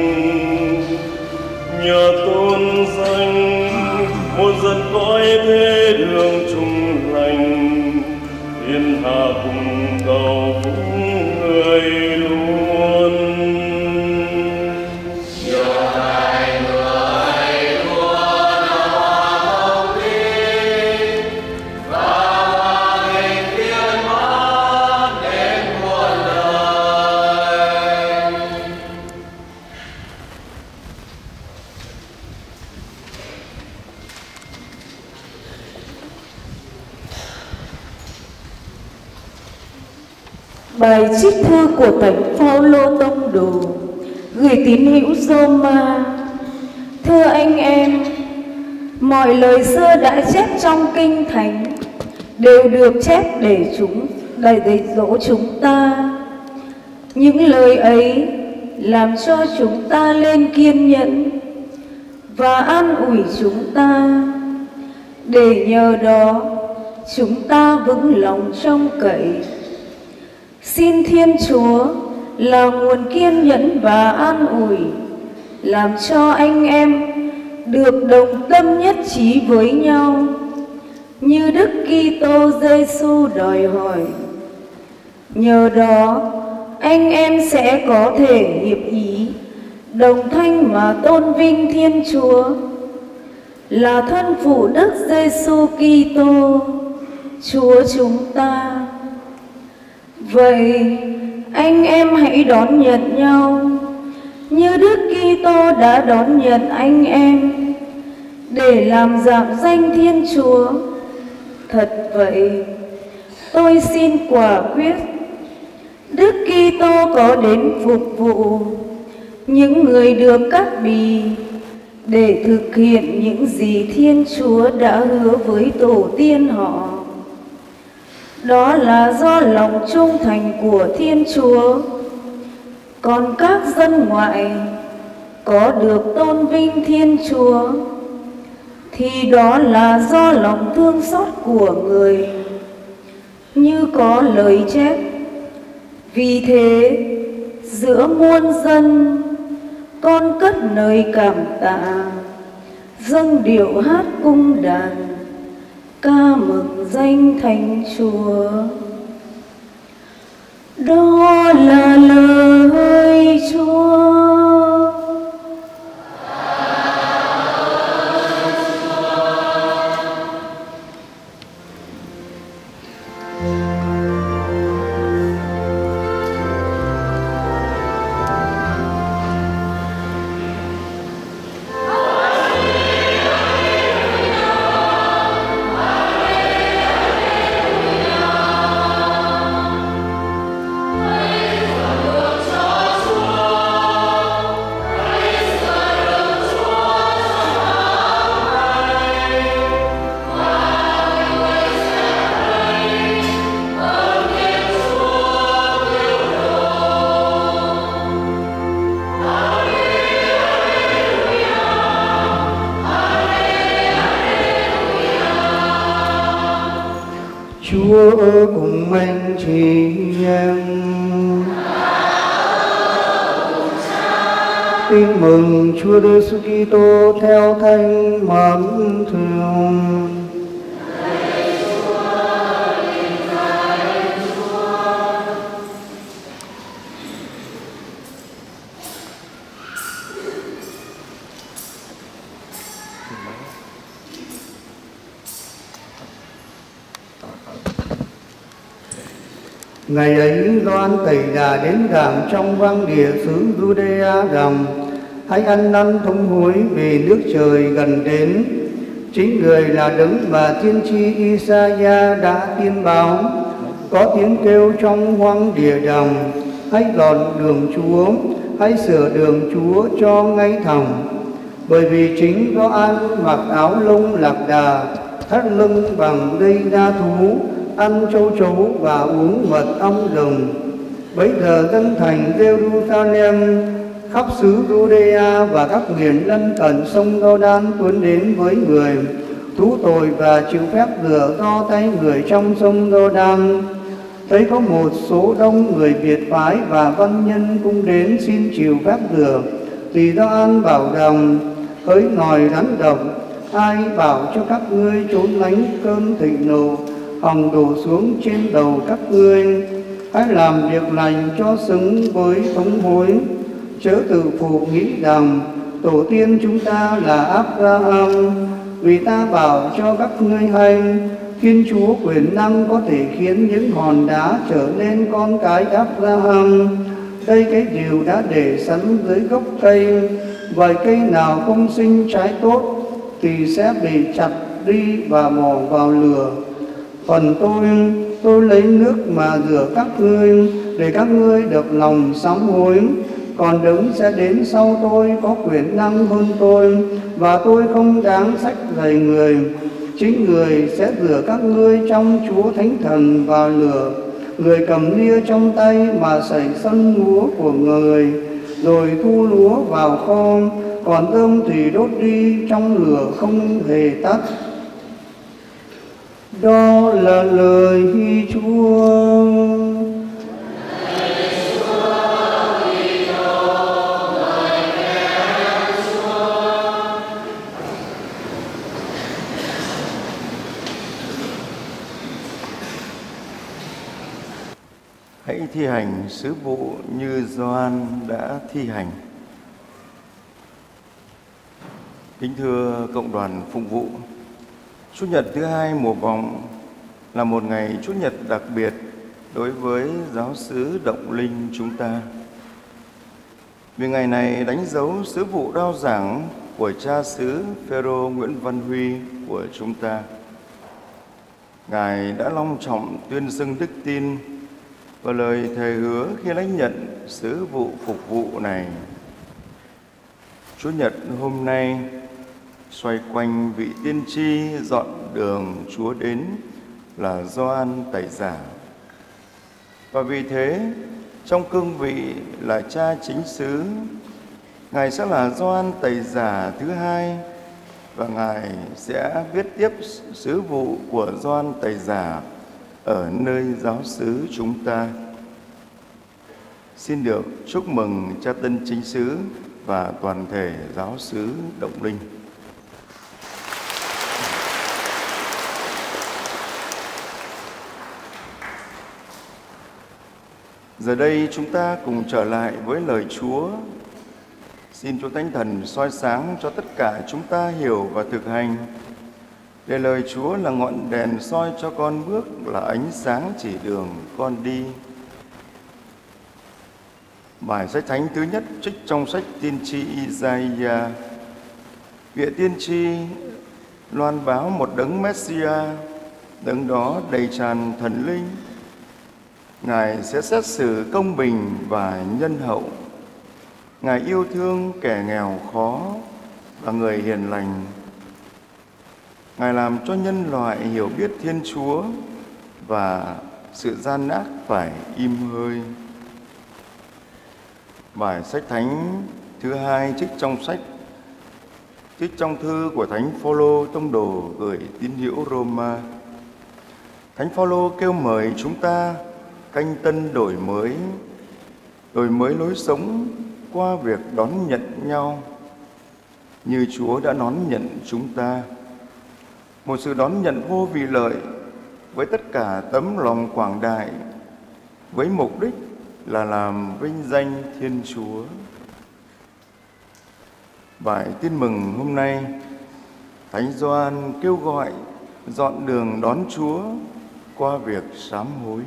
Nhờ tôn danh muôn dân cõi thế đường chung lành, thiên hạ cùng cầu phúc người luôn. Triều đại người đua là hoa công lý và hòa bình viên mãn đến muôn đời. Bài trích thư của Thánh Phaolô tông đồ gửi tín hữu Roma. Thưa anh em, mọi lời xưa đã chép trong kinh thánh đều được chép để dỗ chúng ta. Những lời ấy làm cho chúng ta lên kiên nhẫn và an ủi chúng ta, để nhờ đó chúng ta vững lòng trông cậy. Xin Thiên Chúa là nguồn kiên nhẫn và an ủi, làm cho anh em được đồng tâm nhất trí với nhau, như Đức Kitô Giêsu đòi hỏi. Nhờ đó, anh em sẽ có thể hiệp ý, đồng thanh mà tôn vinh Thiên Chúa, là thân phụ Đức Giêsu Kitô, Chúa chúng ta. Vậy, anh em hãy đón nhận nhau, như Đức Kitô đã đón nhận anh em, để làm dạng danh Thiên Chúa. Thật vậy, tôi xin quả quyết, Đức Kitô có đến phục vụ những người được cắt bì, để thực hiện những gì Thiên Chúa đã hứa với tổ tiên họ. Đó là do lòng trung thành của Thiên Chúa. Còn các dân ngoại có được tôn vinh Thiên Chúa, thì đó là do lòng thương xót của người. Như có lời chép: vì thế giữa muôn dân con cất lời cảm tạ, dâng điệu hát cung đàn, ca mừng danh Thánh Chúa. Đó là lời Chúa. Chúa ở cùng anh chị em. Tin mừng Chúa Giêsu Kitô theo Thánh Matthew. Ngày ấy Gioan Tẩy Đà đến giảng trong vang địa xứ Giu-đê-a rằng: hãy ăn năn thống hối, vì nước trời gần đến. Chính người là đấng mà tiên tri Isa-ia đã tiên báo: có tiếng kêu trong hoang địa rằng, hãy dọn đường Chúa, hãy sửa đường Chúa cho ngay thẳng. Bởi vì chính Gioan mặc áo lông lạc đà, thắt lưng bằng dây da thú, ăn châu chấu và uống mật ong rừng. Bấy giờ dân thành Jerusalem, khắp xứ Giu-đê-a và các miền lân cận sông Giô-đan tuôn đến với người, thú tội và chịu phép rửa do tay người trong sông Giô-đan. Thấy có một số đông người biệt phái và văn nhân cũng đến xin chịu phép rửa, thì Gioan bảo rằng: hỡi nòi rắn độc, ai bảo cho các ngươi trốn lánh cơn thịnh nộ hòng đổ xuống trên đầu các ngươi? Hãy làm việc lành cho xứng với thống hối, chớ tự phụ nghĩ rằng tổ tiên chúng ta là Abraham, vì ta bảo cho các ngươi hay, Thiên Chúa quyền năng có thể khiến những hòn đá trở nên con cái Abraham. Đây cái điều đã để sẵn dưới gốc cây, vậy cây nào không sinh trái tốt thì sẽ bị chặt đi và bỏ vào lửa. Phần tôi tôi lấy nước mà rửa các ngươi, để các ngươi được lòng sám hối. Còn đấng sẽ đến sau tôi có quyền năng hơn tôi, và tôi không đáng xách giày người. Chính người sẽ rửa các ngươi trong Chúa Thánh Thần và lửa. Người cầm nia trong tay mà sẩy sân lúa của người, rồi thu lúa vào kho, còn tôm thì đốt đi trong lửa không hề tắt. Đó là lời Chúa. Hãy thi hành sứ vụ như Gioan đã thi hành. Kính thưa cộng đoàn phụng vụ, Chủ nhật thứ hai mùa vọng là một ngày Chủ nhật đặc biệt đối với giáo xứ Động Linh chúng ta. Vì ngày này đánh dấu sứ vụ rao giảng của cha xứ Phêrô Nguyễn Văn Huy của chúng ta. Ngài đã long trọng tuyên xưng đức tin và lời thề hứa khi lãnh nhận sứ vụ phục vụ này. Chủ nhật hôm nay xoay quanh vị tiên tri dọn đường Chúa đến là Gioan Tẩy Giả. Và vì thế, trong cương vị là cha chính xứ, Ngài sẽ là Gioan Tẩy Giả thứ hai, và Ngài sẽ viết tiếp sứ vụ của Gioan Tẩy Giả ở nơi giáo xứ chúng ta. Xin được chúc mừng cha tân chính xứ và toàn thể giáo xứ Động Linh. Giờ đây chúng ta cùng trở lại với lời Chúa. Xin Chúa Thánh Thần soi sáng cho tất cả chúng ta hiểu và thực hành, để lời Chúa là ngọn đèn soi cho con bước, là ánh sáng chỉ đường con đi. Bài sách thánh thứ nhất trích trong sách tiên tri Isaiah. Vị tiên tri loan báo một đấng Messia, đấng đó đầy tràn thần linh. Ngài sẽ xét xử công bình và nhân hậu. Ngài yêu thương kẻ nghèo khó và người hiền lành. Ngài làm cho nhân loại hiểu biết Thiên Chúa và sự gian ác phải im hơi. Bài sách thánh thứ hai trích trong thư của Thánh Phaolô tông đồ gửi tín hữu Roma. Thánh Phaolô kêu mời chúng ta canh tân đổi mới lối sống qua việc đón nhận nhau như Chúa đã đón nhận chúng ta. Một sự đón nhận vô vị lợi với tất cả tấm lòng quảng đại, với mục đích là làm vinh danh Thiên Chúa. Bài tin mừng hôm nay, Thánh Gioan kêu gọi dọn đường đón Chúa qua việc sám hối.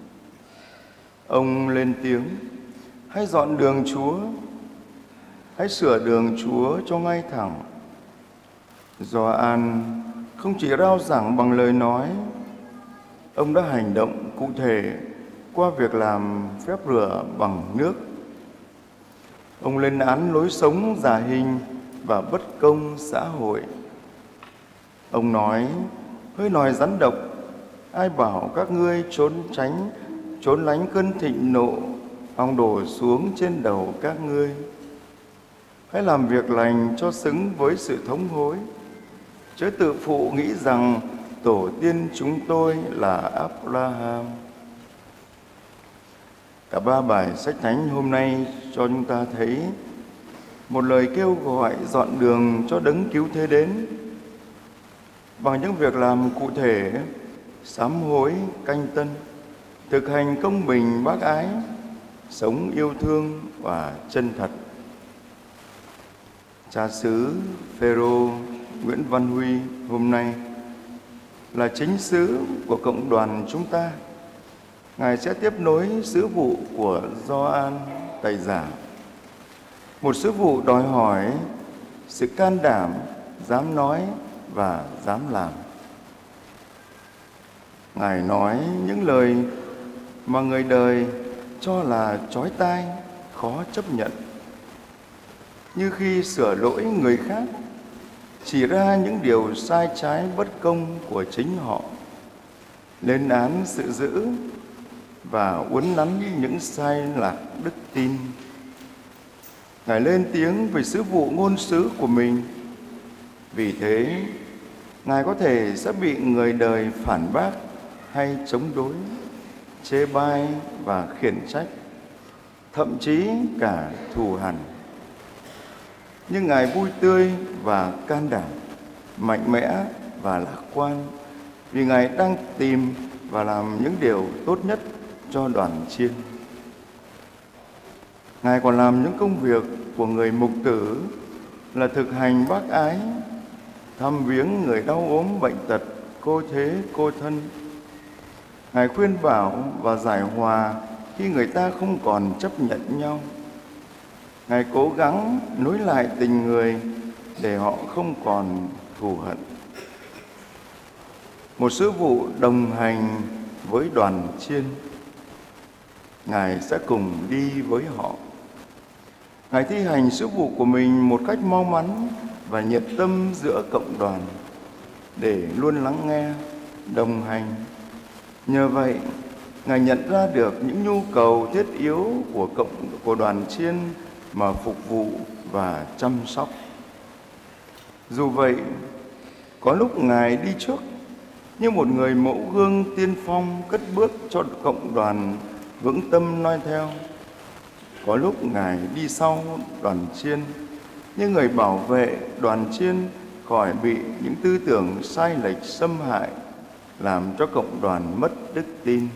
Ông lên tiếng: hãy dọn đường Chúa, hãy sửa đường Chúa cho ngay thẳng. Gioan không chỉ rao giảng bằng lời nói, ông đã hành động cụ thể qua việc làm phép rửa bằng nước. Ông lên án lối sống giả hình và bất công xã hội. Ông nói: hơi nòi rắn độc, ai bảo các ngươi trốn lánh cơn thịnh nộ hòng đổ xuống trên đầu các ngươi. Hãy làm việc lành cho xứng với sự thống hối, chớ tự phụ nghĩ rằng tổ tiên chúng tôi là Abraham. Cả ba bài sách thánh hôm nay cho chúng ta thấy một lời kêu gọi dọn đường cho đấng cứu thế đến bằng những việc làm cụ thể: sám hối, canh tân, thực hành công bình bác ái, sống yêu thương và chân thật. Cha xứ Phêrô Nguyễn Văn Huy hôm nay là chính xứ của cộng đoàn chúng ta. Ngài sẽ tiếp nối sứ vụ của Gioan Tẩy Giả, một sứ vụ đòi hỏi sự can đảm, dám nói và dám làm. Ngài nói những lời mà người đời cho là chói tai, khó chấp nhận. Như khi sửa lỗi người khác, chỉ ra những điều sai trái bất công của chính họ, lên án sự dữ và uốn nắn những sai lạc đức tin. Ngài lên tiếng về sứ vụ ngôn sứ của mình. Vì thế, Ngài có thể sẽ bị người đời phản bác hay chống đối, chê bai và khiển trách, thậm chí cả thù hằn. Nhưng Ngài vui tươi và can đảm, mạnh mẽ và lạc quan, vì Ngài đang tìm và làm những điều tốt nhất cho đoàn chiên. Ngài còn làm những công việc của người mục tử là thực hành bác ái, thăm viếng người đau ốm bệnh tật, cô thế cô thân. Ngài khuyên bảo và giải hòa khi người ta không còn chấp nhận nhau. Ngài cố gắng nối lại tình người để họ không còn thù hận. Một sứ vụ đồng hành với đoàn chiên. Ngài sẽ cùng đi với họ. Ngài thi hành sứ vụ của mình một cách mau mắn và nhiệt tâm giữa cộng đoàn để luôn lắng nghe, đồng hành. Nhờ vậy, Ngài nhận ra được những nhu cầu thiết yếu của đoàn chiên mà phục vụ và chăm sóc. Dù vậy, có lúc Ngài đi trước như một người mẫu gương tiên phong cất bước cho cộng đoàn vững tâm noi theo. Có lúc Ngài đi sau đoàn chiên như người bảo vệ đoàn chiên khỏi bị những tư tưởng sai lệch xâm hại, làm cho cộng đoàn mất đức tin.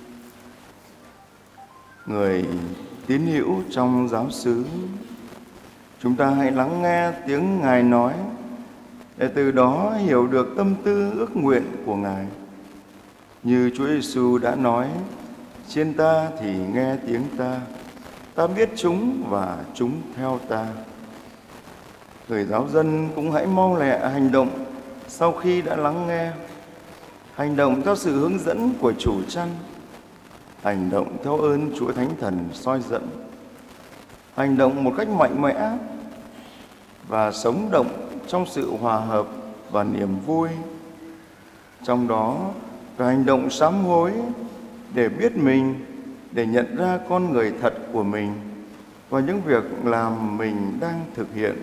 Người tín hữu trong giáo xứ, chúng ta hãy lắng nghe tiếng Ngài nói để từ đó hiểu được tâm tư ước nguyện của Ngài. Như Chúa Giêsu đã nói, chiên ta thì nghe tiếng ta, ta biết chúng và chúng theo ta. Người giáo dân cũng hãy mau lẹ hành động sau khi đã lắng nghe, hành động theo sự hướng dẫn của chủ chăn, hành động theo ơn Chúa Thánh Thần soi dẫn, hành động một cách mạnh mẽ và sống động trong sự hòa hợp và niềm vui. Trong đó, phải hành động sám hối để biết mình, để nhận ra con người thật của mình và những việc làm mình đang thực hiện.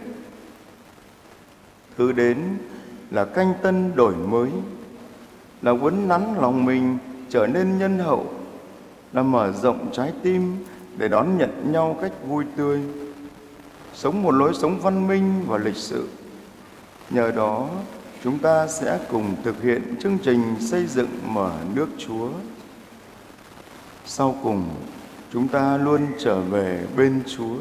Thứ đến là canh tân đổi mới, là uốn nắn lòng mình trở nên nhân hậu, là mở rộng trái tim để đón nhận nhau cách vui tươi, sống một lối sống văn minh và lịch sự. Nhờ đó, chúng ta sẽ cùng thực hiện chương trình xây dựng mở nước Chúa. Sau cùng, chúng ta luôn trở về bên Chúa.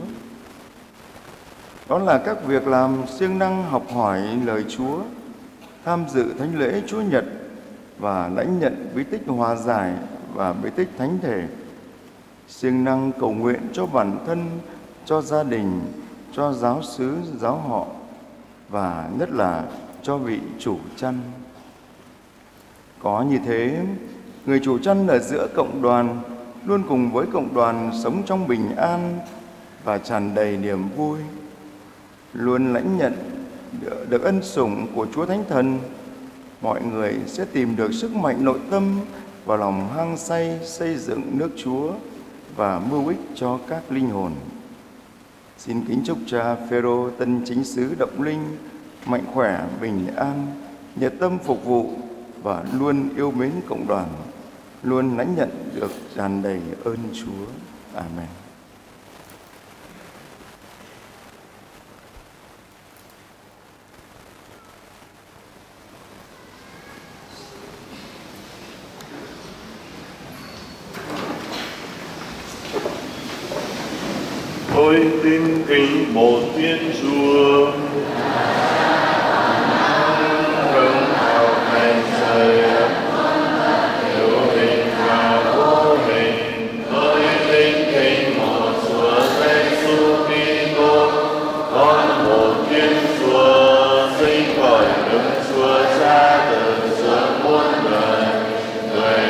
Đó là các việc làm siêng năng học hỏi lời Chúa, tham dự thánh lễ Chúa Nhật và lãnh nhận bí tích hòa giải và bí tích thánh thể, siêng năng cầu nguyện cho bản thân, cho gia đình, cho giáo xứ, giáo họ và nhất là cho vị chủ chăn. Có như thế, người chủ chăn ở giữa cộng đoàn luôn cùng với cộng đoàn sống trong bình an và tràn đầy niềm vui, luôn lãnh nhận được ân sủng của Chúa Thánh Thần. Mọi người sẽ tìm được sức mạnh nội tâm và lòng hăng say xây dựng nước Chúa và mưu ích cho các linh hồn. Xin kính chúc cha Phêrô Tân Chính xứ Động Linh mạnh khỏe, bình an, nhiệt tâm phục vụ và luôn yêu mến cộng đoàn, luôn lãnh nhận được tràn đầy ơn Chúa. Amen. Tôi tin kính một Thiên Chúa, hướng vào thành trời đất, hữu hình và vô hình. Tôi tin kính một Chúa Giêsu Kitô, con một Thiên Chúa, sinh khỏi Đức Chúa Cha từ giữa muôn đời, người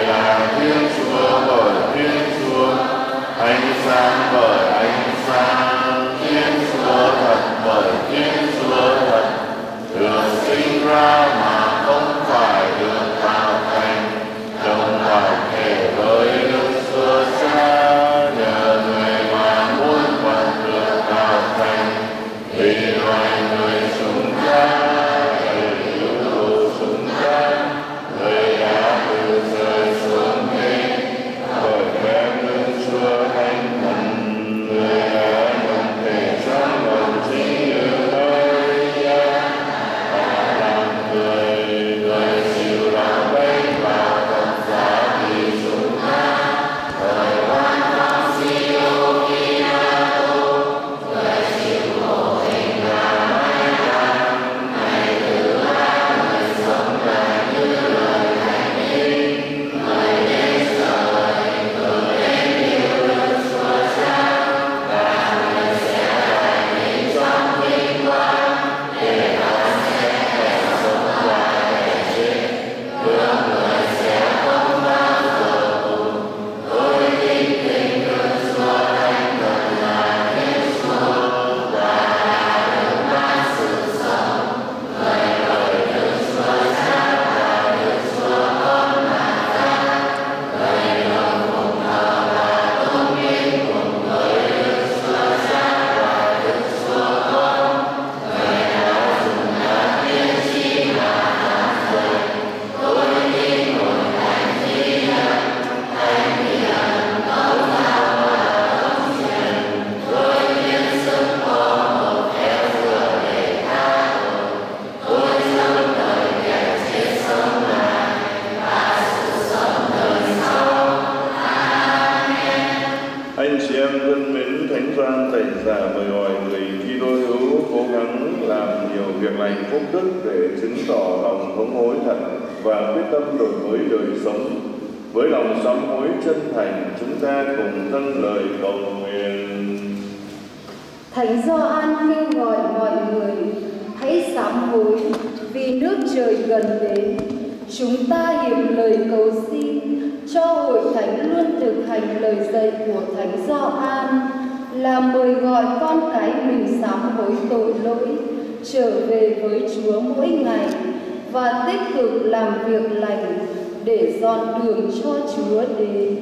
mạnh phúc đức để chứng tỏ lòng thống hối thật và quyết tâm đổi mới đời sống. Với lòng sám hối chân thành, chúng ta cùng dâng lời cầu nguyện. Thánh Gioan kêu gọi mọi người hãy sám hối vì nước trời gần đến. Chúng ta hiệp lời cầu xin cho hội thánh luôn thực hành lời dạy của Thánh Gioan là mời gọi con cái mình sám hối tội lỗi, trở về với Chúa mỗi ngày và tích cực làm việc lành để dọn đường cho Chúa đến.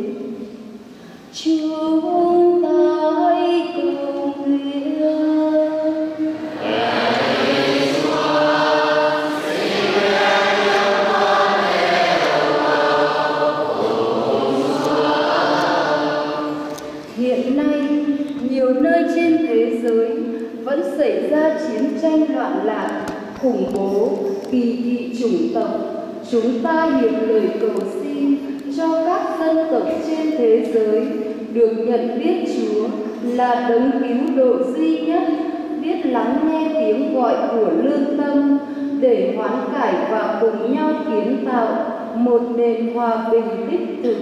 Chúng ta hãy cùng nguyện. Hiện nay, nhiều nơi trên thế giới vẫn xảy ra chiến tranh loạn lạc, khủng bố, kỳ thị chủng tộc. Chúng ta hiệp lời cầu xin cho các dân tộc trên thế giới được nhận biết Chúa là đấng cứu độ duy nhất, biết lắng nghe tiếng gọi của lương tâm để hoán cải và cùng nhau kiến tạo một nền hòa bình đích thực.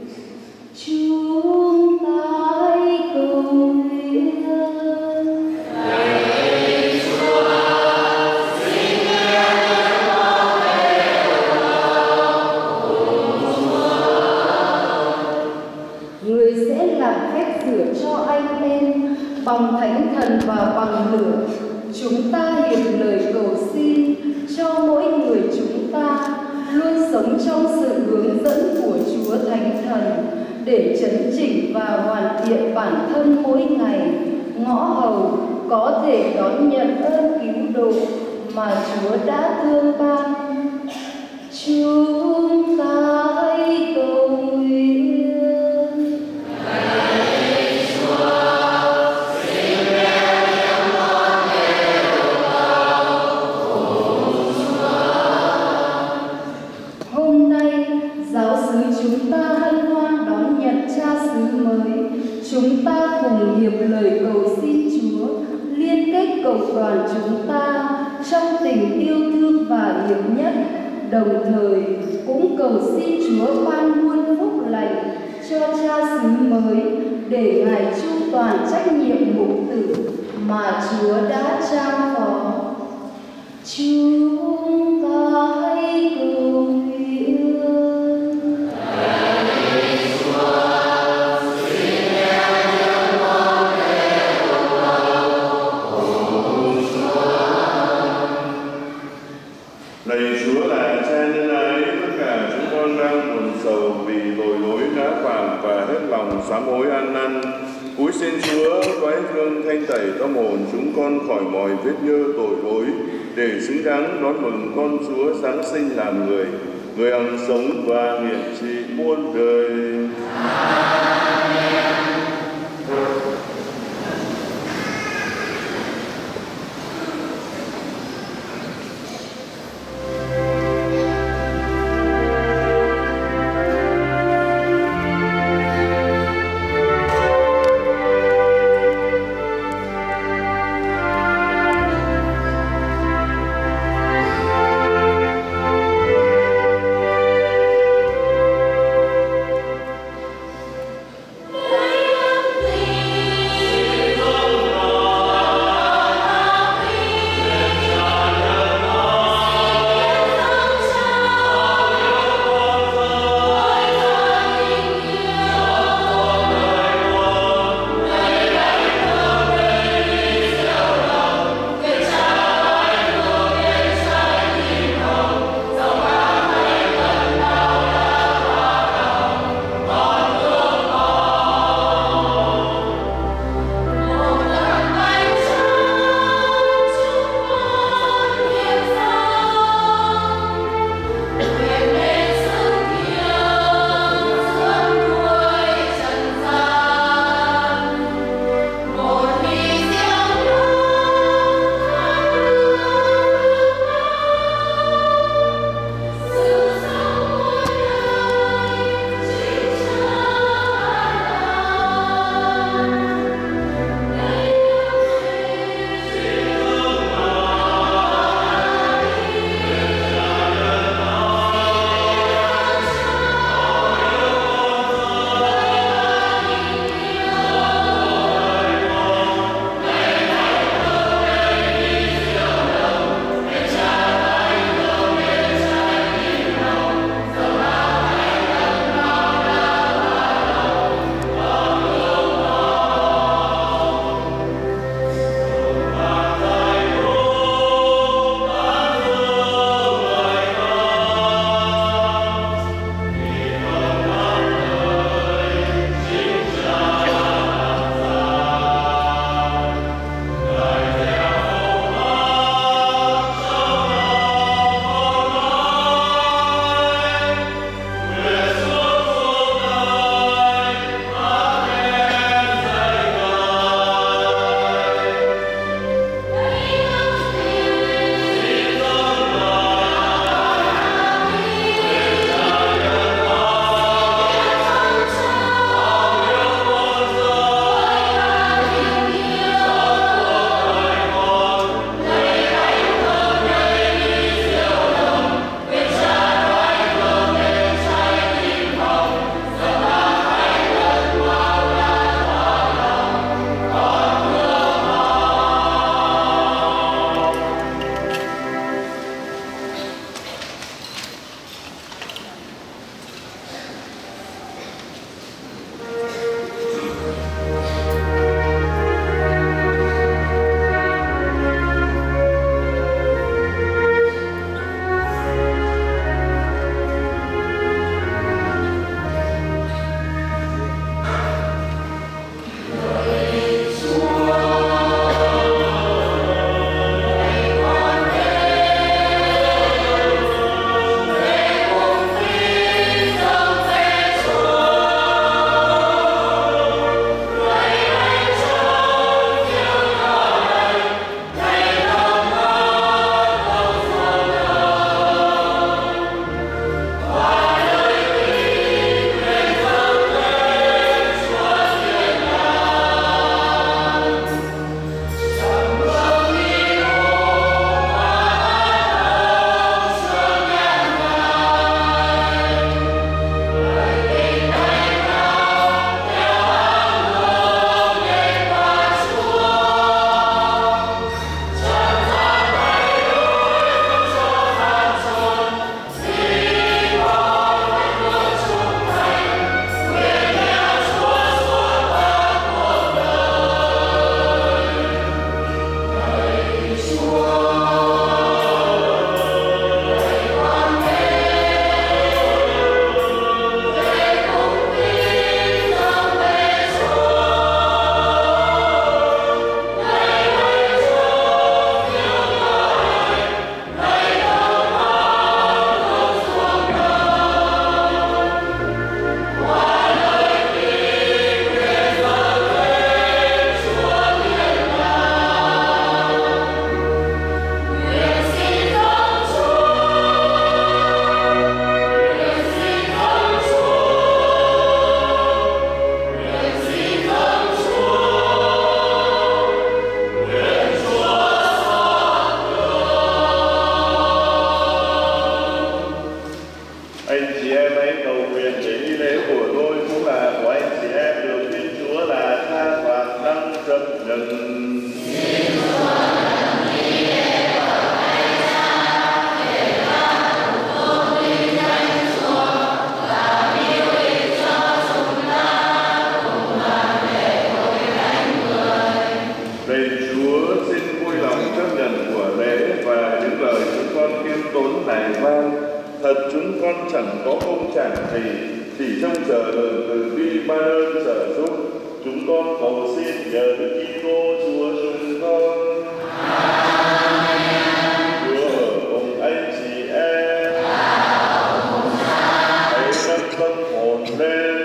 Chúng ta hãy cùng nguyện. Người sẽ làm phép rửa cho anh em bằng thánh thần và bằng lửa. Chúng ta hiệp lời cầu xin cho mỗi người chúng ta luôn sống trong sự hướng dẫn của Chúa Thánh Thần để chấn chỉnh và hoàn thiện bản thân mỗi ngày, ngõ hầu có thể đón nhận ơn cứu độ mà Chúa đã thương ban. Chúng ta hãy cầu nguyện. Hôm nay, giáo xứ chúng ta hân hoan đón nhận cha xứ mới. Chúng ta cùng hiệp lời cầu xin Chúa liên kết cộng đoàn chúng ta trong tình yêu thương và hiệp nhất, đồng thời cũng cầu xin Chúa ban muôn phúc lành cho cha xứ mới để Ngài chu toàn trách nhiệm mục tử mà Chúa đã trao phó. Chúng ta hãy cầu nguyện. Lạy Chúa là cha nhân ái, tất cả chúng con đang buồn sầu vì tội lỗi đã phạm và hết lòng sám hối ăn năn. Cúi xin Chúa toái thương thanh tẩy tâm hồn chúng con khỏi mọi vết nhơ tội lỗi để xứng đáng đón mừng con Chúa Giáng sinh làm người, người hằng sống và hiển trị muôn đời. Hãy hải vang. Thật chúng con chẳng có công trạng gì, chỉ trông chờ lời từ bi ban ơn trợ giúp. Chúng con cầu xin nhờ Đức Kitô Chúa chúng con. Chúa ở cùng anh chị em. Hãy nâng tâm hồn lên.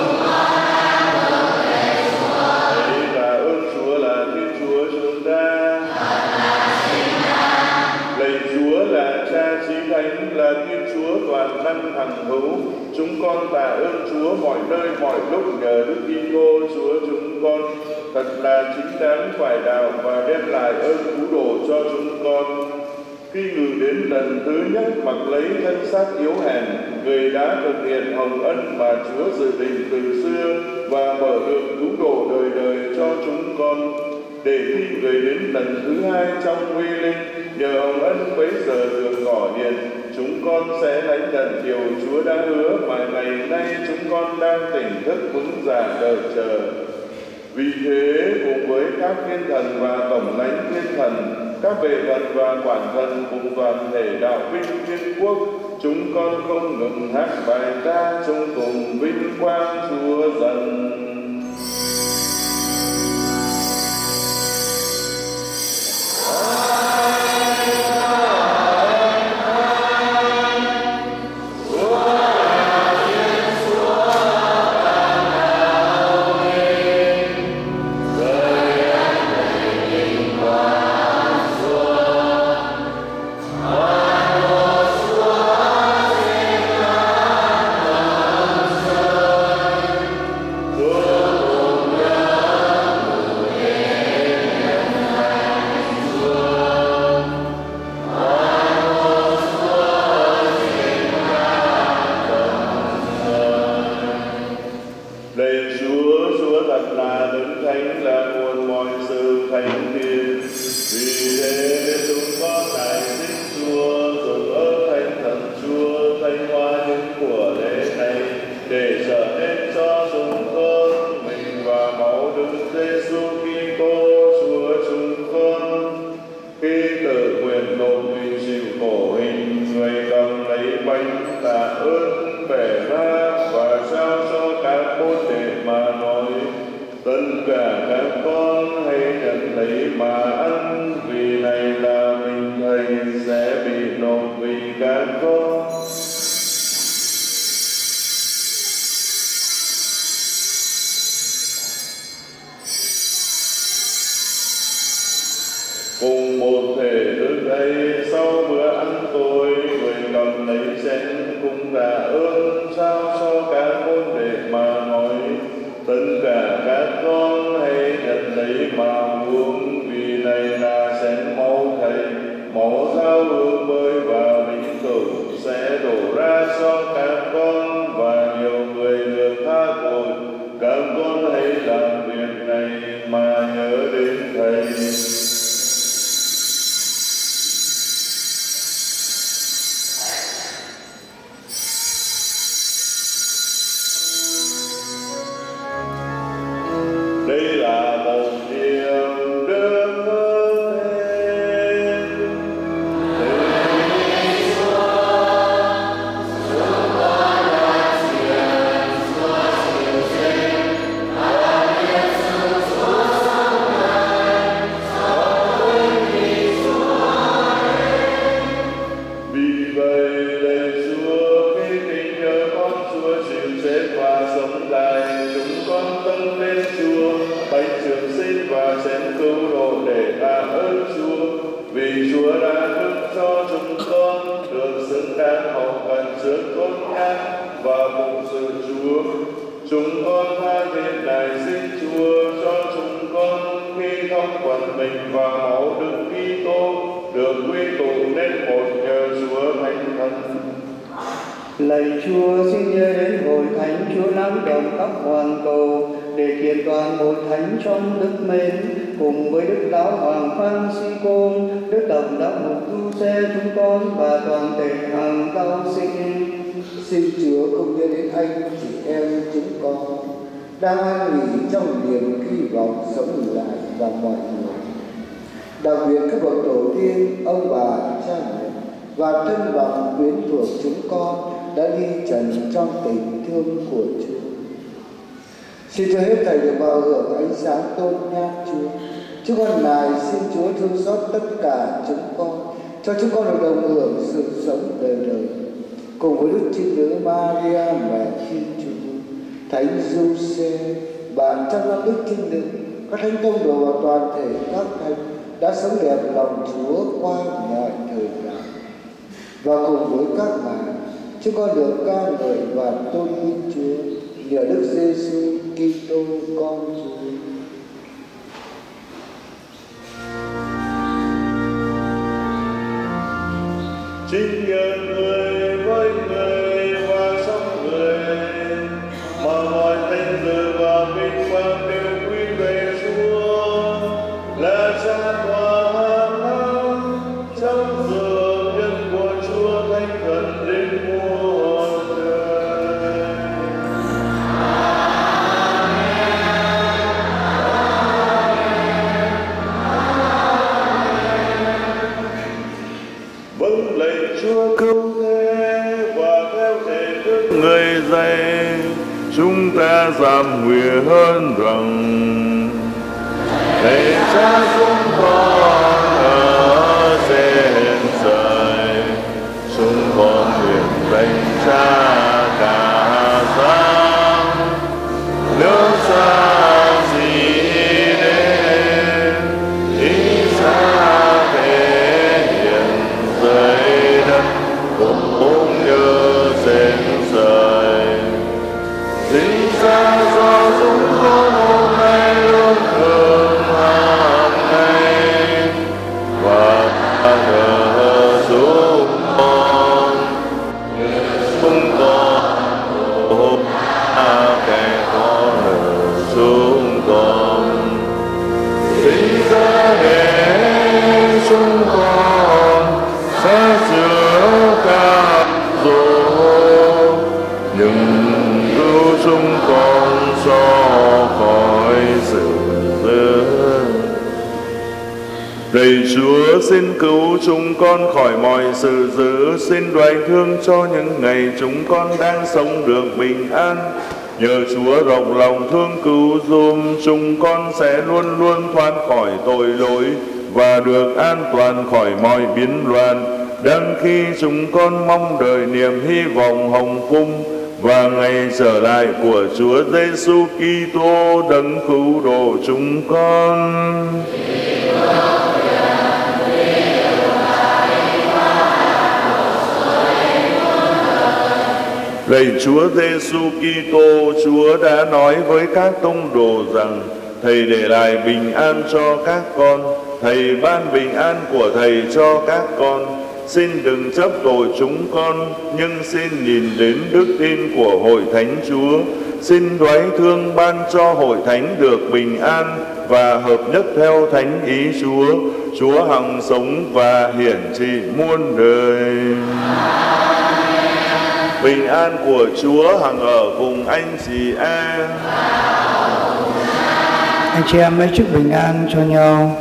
Hãy tạ ơn Chúa là Thiên Chúa chúng ta. Lạy Chúa là Cha Chí Thánh, là Thiên Chúa toàn năng hằng hữu. Chúng con tạ ơn Chúa mọi nơi mọi lúc nhờ Đức Kitô Chúa chúng con. Thật là chính đáng phải đạo và đem lại ơn cứu độ cho chúng con. Khi Người đến lần thứ nhất mặc lấy thân xác yếu hèn, Người đã thực hiện hồng ân mà Chúa dự định từ xưa và mở đường cứu độ đời đời cho chúng con. Để khi Người đến lần thứ hai trong uy linh, nhờ hồng ân bấy giờ được tỏ hiện, chúng con sẽ lãnh nhận điều Chúa đã hứa mà ngày nay chúng con đang tỉnh thức vững dạ đợi chờ. Vì thế, cùng với các thiên thần và tổng lãnh thiên thần, các bệ thần và quản thần cùng toàn thể đạo binh thiên quốc, chúng con không ngừng hát bài ca trong cùng vinh quang Chúa dần. Cùng một thể thức ấy, sau bữa ăn tối, Người cầm lấy chén cùng tạ ơn, trao cho các môn đệ mà nói: tất cả các con hãy nhận lấy mà uống, vì này là chén máu Thầy, máu giao ước mới và vĩnh cửu, sẽ đổ ra cho các con và nhiều người được tha tội. Các con hãy làm việc này mà nhớ đến Thầy. Đây là một điều đương chúng con tha thiết này xin Chúa cho chúng con khi thông quần mình và máu Đức Kitô được quy tụ nên một nhờ Chúa Thánh Thần. Lạy Chúa, xin nhớ đến hội thánh Chúa lắng động các hoàn cầu để kiện toàn hội thánh trong đức mến, cùng với Đức Giáo Hoàng Francisco, Đức Tổng Giáo mục Tu Xe chúng con và toàn thể hàng giáo sĩ. Xin Chúa không nhớ đến anh chị em chúng con đang an nghỉ trong niềm hy vọng sống lại và mọi người, đặc biệt các bậc tổ tiên, ông bà, cha mẹ và thân bằng quyến thuộc chúng con đã ly trần trong tình thương của Chúa. Xin cho hết thảy được vào hưởng ánh sáng tôn nhang Chúa. Chúng con nài xin Chúa thương xót tất cả chúng con, cho chúng con được đồng hưởng sự sống đời đời, cùng với Đức Trinh Nữ Maria mẹ Thiên Chúa, Thánh Giuse, bạn trăm năm Đức Trinh Nữ, các thánh tông đồ và toàn thể các thánh đã sống đẹp lòng Chúa qua mọi thời đại. Và cùng với các ngài, chúng con được ca ngợi và tôn vinh Chúa nhờ Đức Giêsu Kitô con Chúa. Chính nhờ người với người và sống người mà mọi danh dự và vinh quang đều quy về Chúa là Cha tòa hàng năm trong sự nhân của Chúa thánh thần đến muôn đời. Vâng lạy Chúa cứu thế và theo thể đức người dạy, chúng ta dám nguyện hơn rằng thầy Cha chúng con ở trên trời, chúng con nguyện danh Cha cả sáng, nước Cha gì đến, ý Cha thể hiện dưới đất cũng như trên trời. Chính Cha do chúng con hôm nay luôn thường hàng ngày, và nhờ chúng con hôm kẻ con ở chúng con. Chính Cha để chúng con sẽ chữa cả rồi, nhưng cứu chúng con cho khỏi sự dữ. Lạy Chúa, xin cứu chúng con khỏi mọi sự dữ, xin đoái thương cho những ngày chúng con đang sống được bình an. Nhờ Chúa rộng lòng thương cứu giùm, chúng con sẽ luôn luôn thoát khỏi tội lỗi và được an toàn khỏi mọi biến loạn, đang khi chúng con mong đợi niềm hy vọng hồng cung và ngày trở lại của Chúa Giêsu Kitô đấng cứu độ chúng con. Lạy Chúa Giêsu Kitô, Chúa đã nói với các tông đồ rằng Thầy để lại bình an cho các con, Thầy ban bình an của Thầy cho các con. Xin đừng chấp tội chúng con, nhưng xin nhìn đến đức tin của Hội Thánh Chúa. Xin đoái thương ban cho Hội Thánh được bình an và hợp nhất theo thánh ý Chúa. Chúa hằng sống và hiển trị muôn đời. Bình an của Chúa hằng ở cùng anh chị em. Anh chị em hãy chúc bình an cho nhau.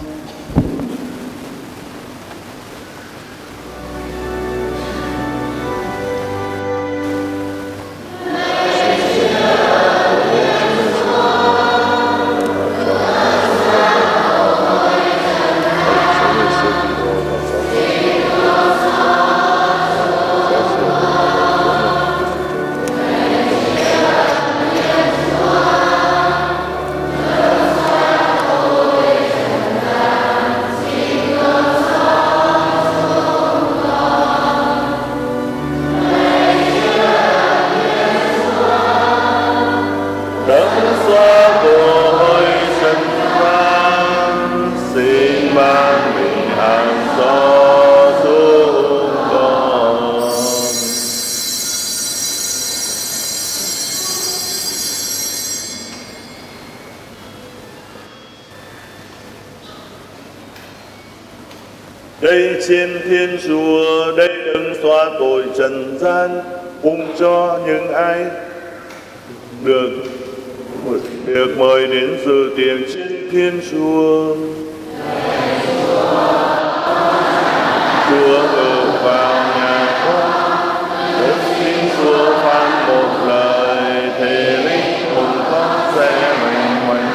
Đây trên Thiên Chúa, đây đấng xóa tội trần gian, cùng cho những ai được mời đến dự tiệc trên Thiên Chúa. Chúa ngự vào nhà con, rất xin Chúa phán một lời, thế linh hồn con sẽ mạnh mạnh.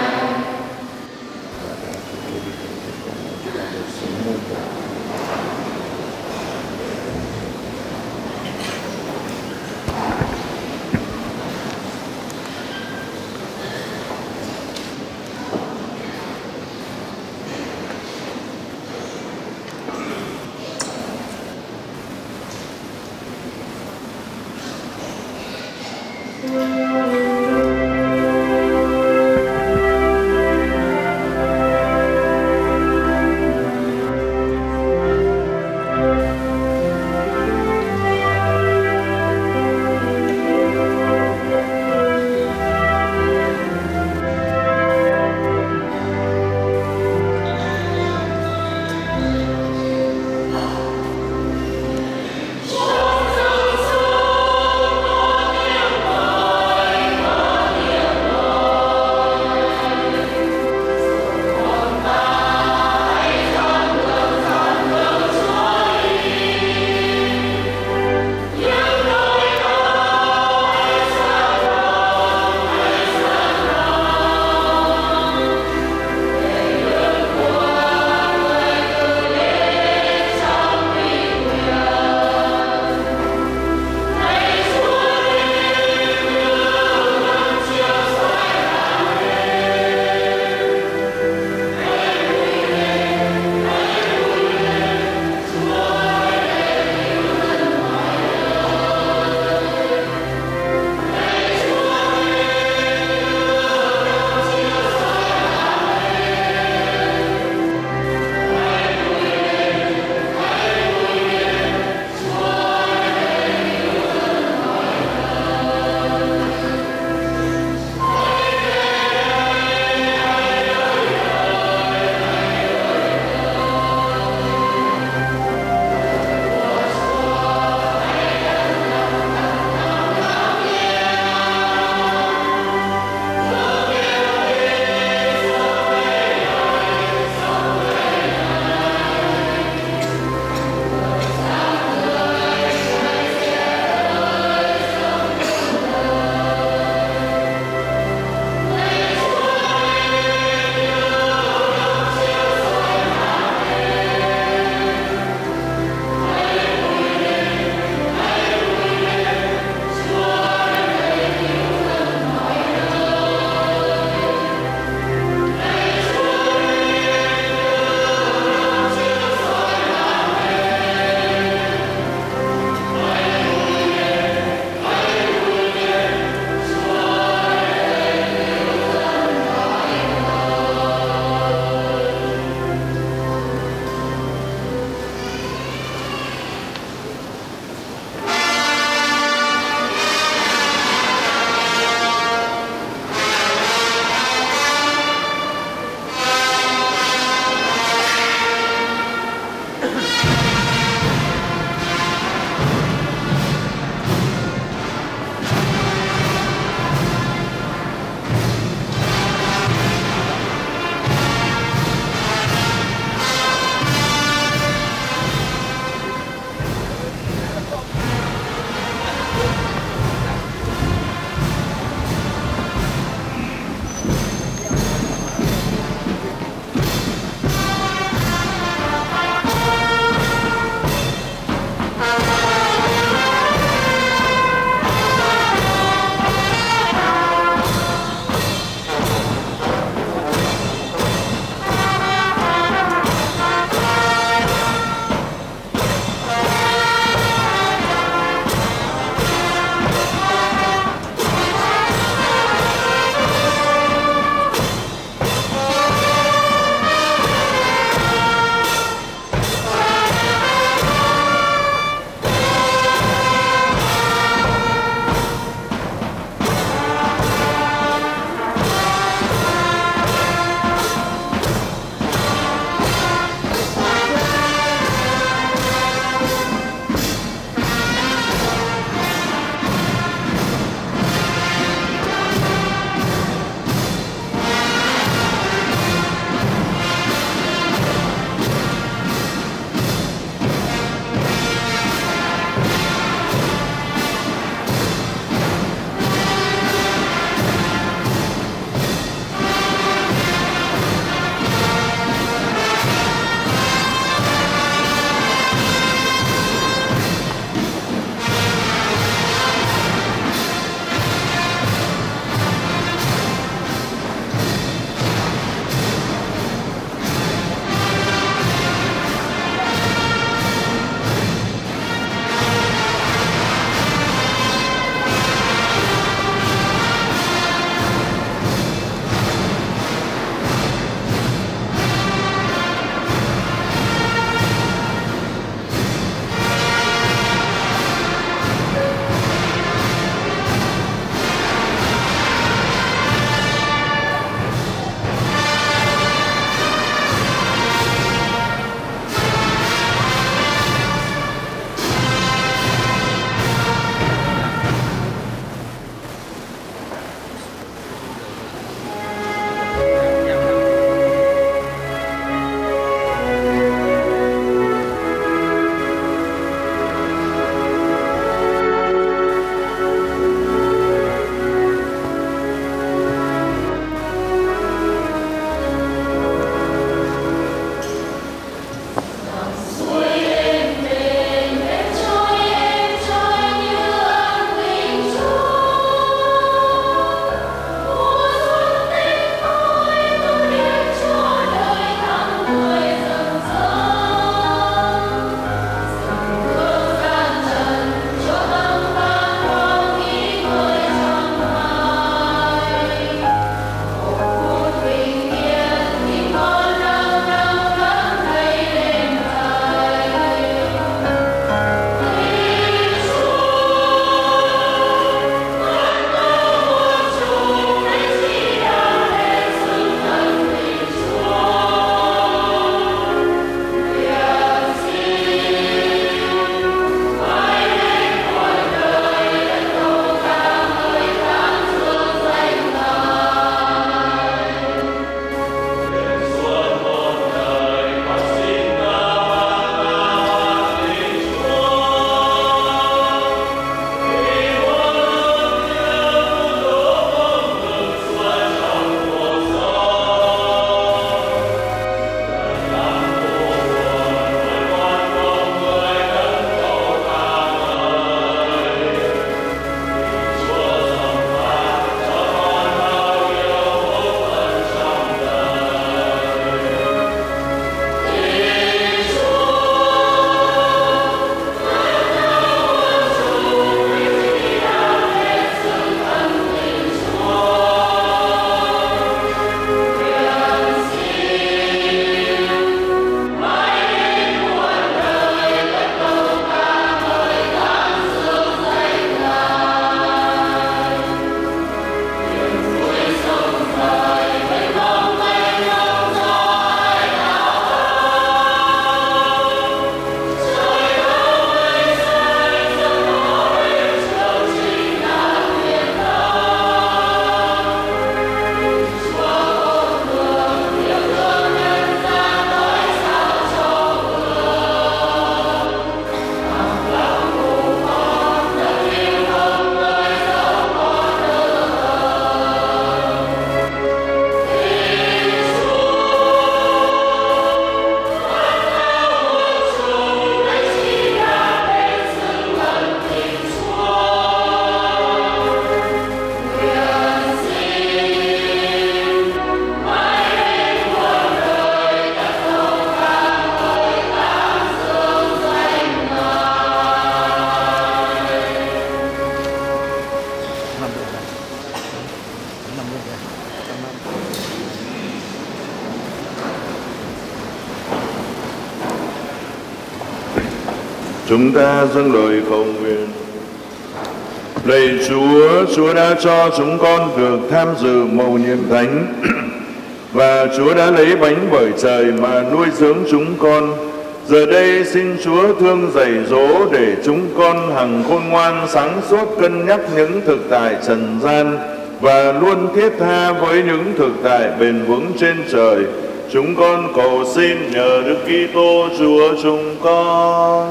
Chúng ta dâng lời cầu nguyện. Lạy Chúa, Chúa đã cho chúng con được tham dự mầu nhiệm thánh và Chúa đã lấy bánh bởi trời mà nuôi dưỡng chúng con. Giờ đây xin Chúa thương dạy dỗ để chúng con hằng khôn ngoan sáng suốt cân nhắc những thực tại trần gian và luôn thiết tha với những thực tại bền vững trên trời. Chúng con cầu xin nhờ Đức Kitô Chúa chúng con.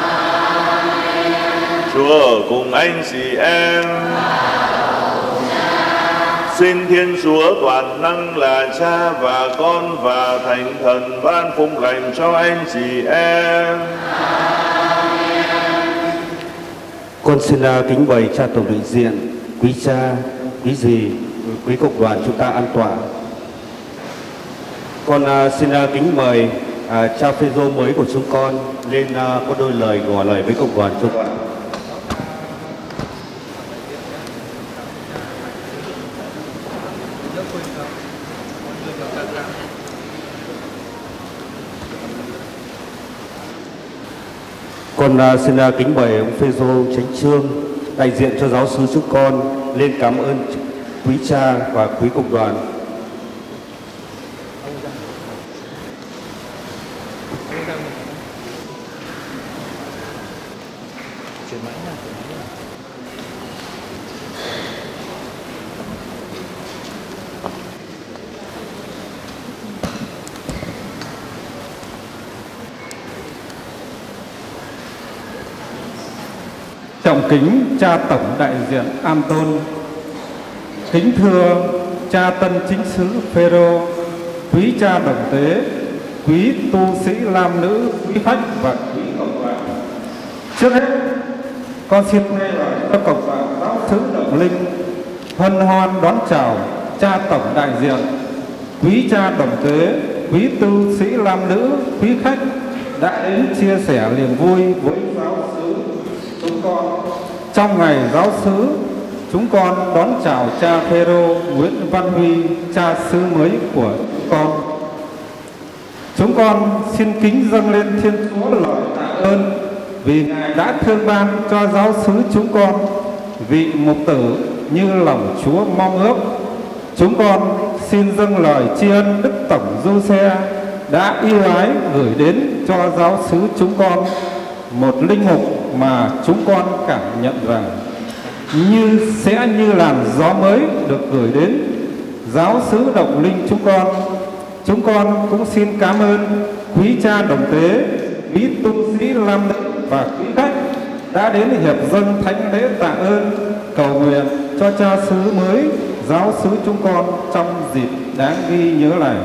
Chúa ở cùng anh chị em. Xin Thiên Chúa toàn năng là Cha và Con và Thánh Thần ban phúc lành cho anh chị em. Con xin kính mời cha tổng đại diện, quý cha, quý dì, quý cộng đoàn chúng ta an tọa. Con xin kính mời cha Phêrô mới của chúng con lên có đôi lời ngỏ lời với cộng đoàn chúng ta. Con xin kính mời ông Phêrô Chánh Chương đại diện cho giáo xứ chúng con lên cảm ơn quý cha và quý cộng đoàn. Trọng kính cha tổng đại diện Am Tôn, kính thưa cha tân chính sứ Phêrô, quý cha đồng tế, quý tu sĩ nam nữ, quý khách và quý cộng đoàn. Trước hết, con xin nghe lời cho cộng đoàn giáo xứ Đồng Linh hân hoan đón chào cha tổng đại diện, quý cha đồng tế, quý tu sĩ nam nữ, quý khách đã đến chia sẻ niềm vui với giáo xứ chúng con. Trong ngày giáo xứ, chúng con đón chào cha Phêrô Nguyễn Văn Huy, cha xứ mới của chúng con. Chúng con xin kính dâng lên Thiên Chúa lời tạ ơn vì Ngài đã thương ban cho giáo xứ chúng con vị mục tử như lòng Chúa mong ước. Chúng con xin dâng lời tri ân Đức Tổng Du Xe đã ưu ái gửi đến cho giáo xứ chúng con một linh mục mà chúng con cảm nhận rằng sẽ như làn gió mới được gửi đến giáo xứ Đồng Linh chúng con. Chúng con cũng xin cảm ơn quý cha đồng tế, quý tu sĩ nam nữ và quý khách đã đến hiệp dâng thánh lễ tạ ơn cầu nguyện cho cha xứ mới giáo xứ chúng con trong dịp đáng ghi nhớ này.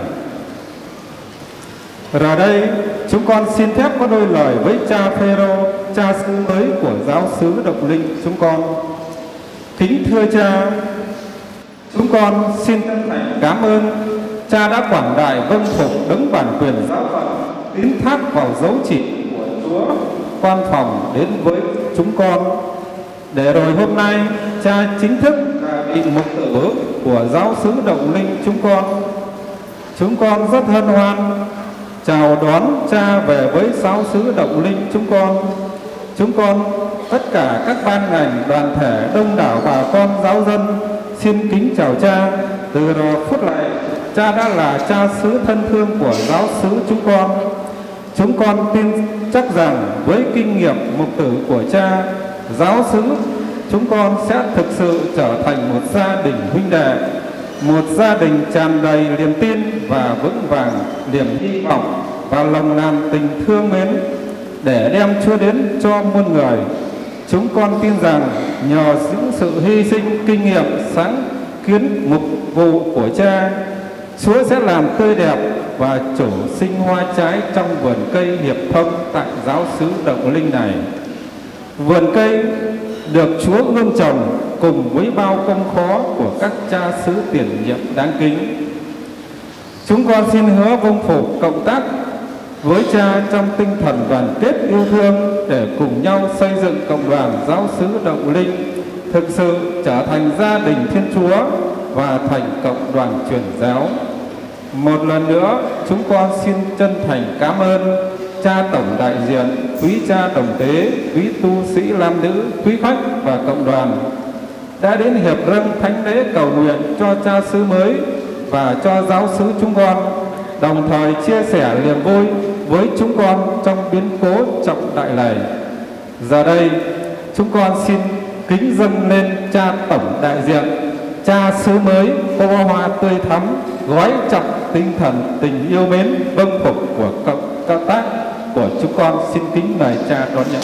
Rồi đây, chúng con xin phép có đôi lời với cha Phêrô, cha xứ mới của giáo xứ Đồng Linh chúng con. Kính thưa cha, chúng con xin chân thành cảm ơn cha đã quảng đại vâng phục đấng bản quyền giáo phận, tín thác vào dấu chỉ của Chúa quan phòng đến với chúng con. Để rồi hôm nay cha chính thức là vị mục tử của giáo xứ Đồng Linh chúng con. Chúng con rất hân hoan chào đón cha về với giáo xứ Đồng Linh chúng con. Chúng con, tất cả các ban ngành, đoàn thể, đông đảo bà con giáo dân xin kính chào cha. Từ giờ phút này, cha đã là cha xứ thân thương của giáo xứ chúng con. Chúng con tin chắc rằng với kinh nghiệm mục tử của cha, giáo xứ chúng con sẽ thực sự trở thành một gia đình huynh đệ, một gia đình tràn đầy niềm tin và vững vàng niềm hy vọng và lòng ngàn tình thương mến để đem Chúa đến cho muôn người. Chúng con tin rằng nhờ những sự hy sinh, kinh nghiệm, sáng kiến mục vụ của cha, Chúa sẽ làm tươi đẹp và trổ sinh hoa trái trong vườn cây hiệp thông tại giáo xứ Đồng Linh này. Vườn cây được Chúa ươm trồng cùng với bao công khó của các cha xứ tiền nhiệm đáng kính. Chúng con xin hứa vâng phục cộng tác với cha trong tinh thần đoàn kết yêu thương để cùng nhau xây dựng cộng đoàn giáo xứ Đồng Linh thực sự trở thành gia đình Thiên Chúa và thành cộng đoàn truyền giáo. Một lần nữa, chúng con xin chân thành cảm ơn cha tổng đại diện, quý cha đồng tế, quý tu sĩ nam nữ, quý khách và cộng đoàn đã đến hiệp dâng thánh lễ cầu nguyện cho cha xứ mới và cho giáo xứ chúng con, đồng thời chia sẻ niềm vui với chúng con trong biến cố trọng đại này. Giờ đây, chúng con xin kính dâng lên cha tổng đại diện, cha xứ mới có bó hoa tươi thắm, gói trọng tinh thần tình yêu mến vâng phục của cộng tác của chúng con. Xin kính mời cha đón nhận.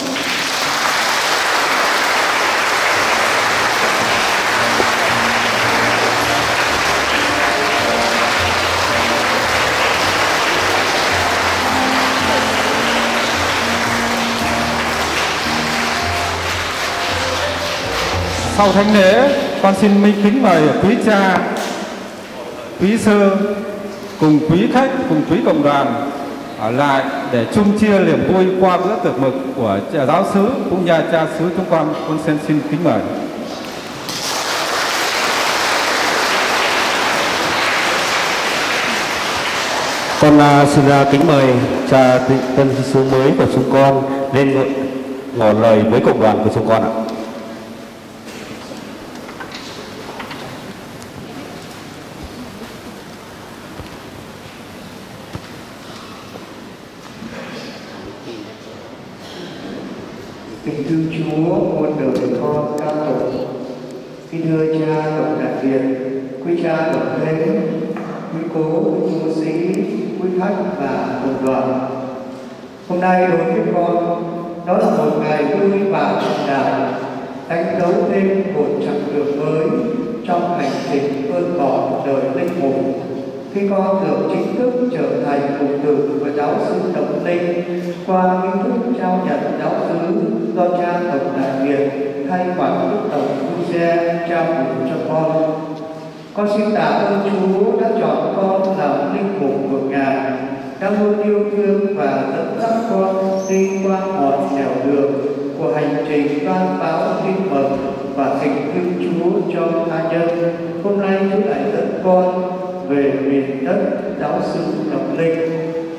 Sau thánh lễ, con xin minh kính mời quý cha, quý sơ cùng quý khách, cùng quý cộng đoàn ở lại để chung chia niềm vui qua bữa tiệc mực của giáo xứ cũng như cha xứ chúng con. Con xin kính mời. Con xin kính mời cha tân xứ mới của chúng con lên ngỏ lời với cộng đoàn của chúng con ạ. Kính thưa Chúa, muôn đời con ca tụng. Kính thưa cha tổng đại diện, quý cha tổng tế, quý cố, quý tu sĩ, quý khách và cộng đoàn. Hôm nay đối với con, đó là một ngày vui và trọng đại, đánh dấu thêm một chặng đường mới trong hành trình vươn bỏ đời linh mục. Khi con được chính thức trở thành mục tử và giáo sư Đồng Linh qua nghi thức trao nhận giáo xứ do cha tổng đại diện thay mặt đức tổng du xe trao gửi cho con. Con xin tạ ơn Chúa đã chọn con làm linh mục của Ngài, đã luôn yêu thương và dẫn dắt con đi qua mọi nẻo đường của hành trình loan báo tin mừng và tình thương Chúa cho tha nhân. Hôm nay Chúa lại dẫn con về miền đất giáo xứ Đồng Linh.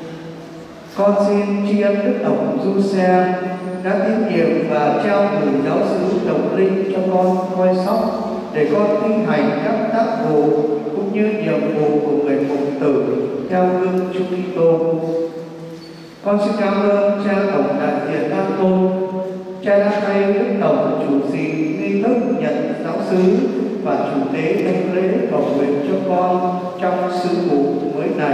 Con xin tri ân đức tổng du xe đã tín nhiệm và trao gửi giáo xứ Đồng Linh cho con coi sóc để con thi hành các tác vụ cũng như nhiệm vụ của người mục tử theo gương Chúa Kitô. Con xin cảm ơn cha tổng đại diện Nam Tôn, cha đã thay đức tổng chủ trì nghi thức nhận giáo xứ và chủ tế thánh lễ cầu nguyện cho con trong sứ vụ mới này.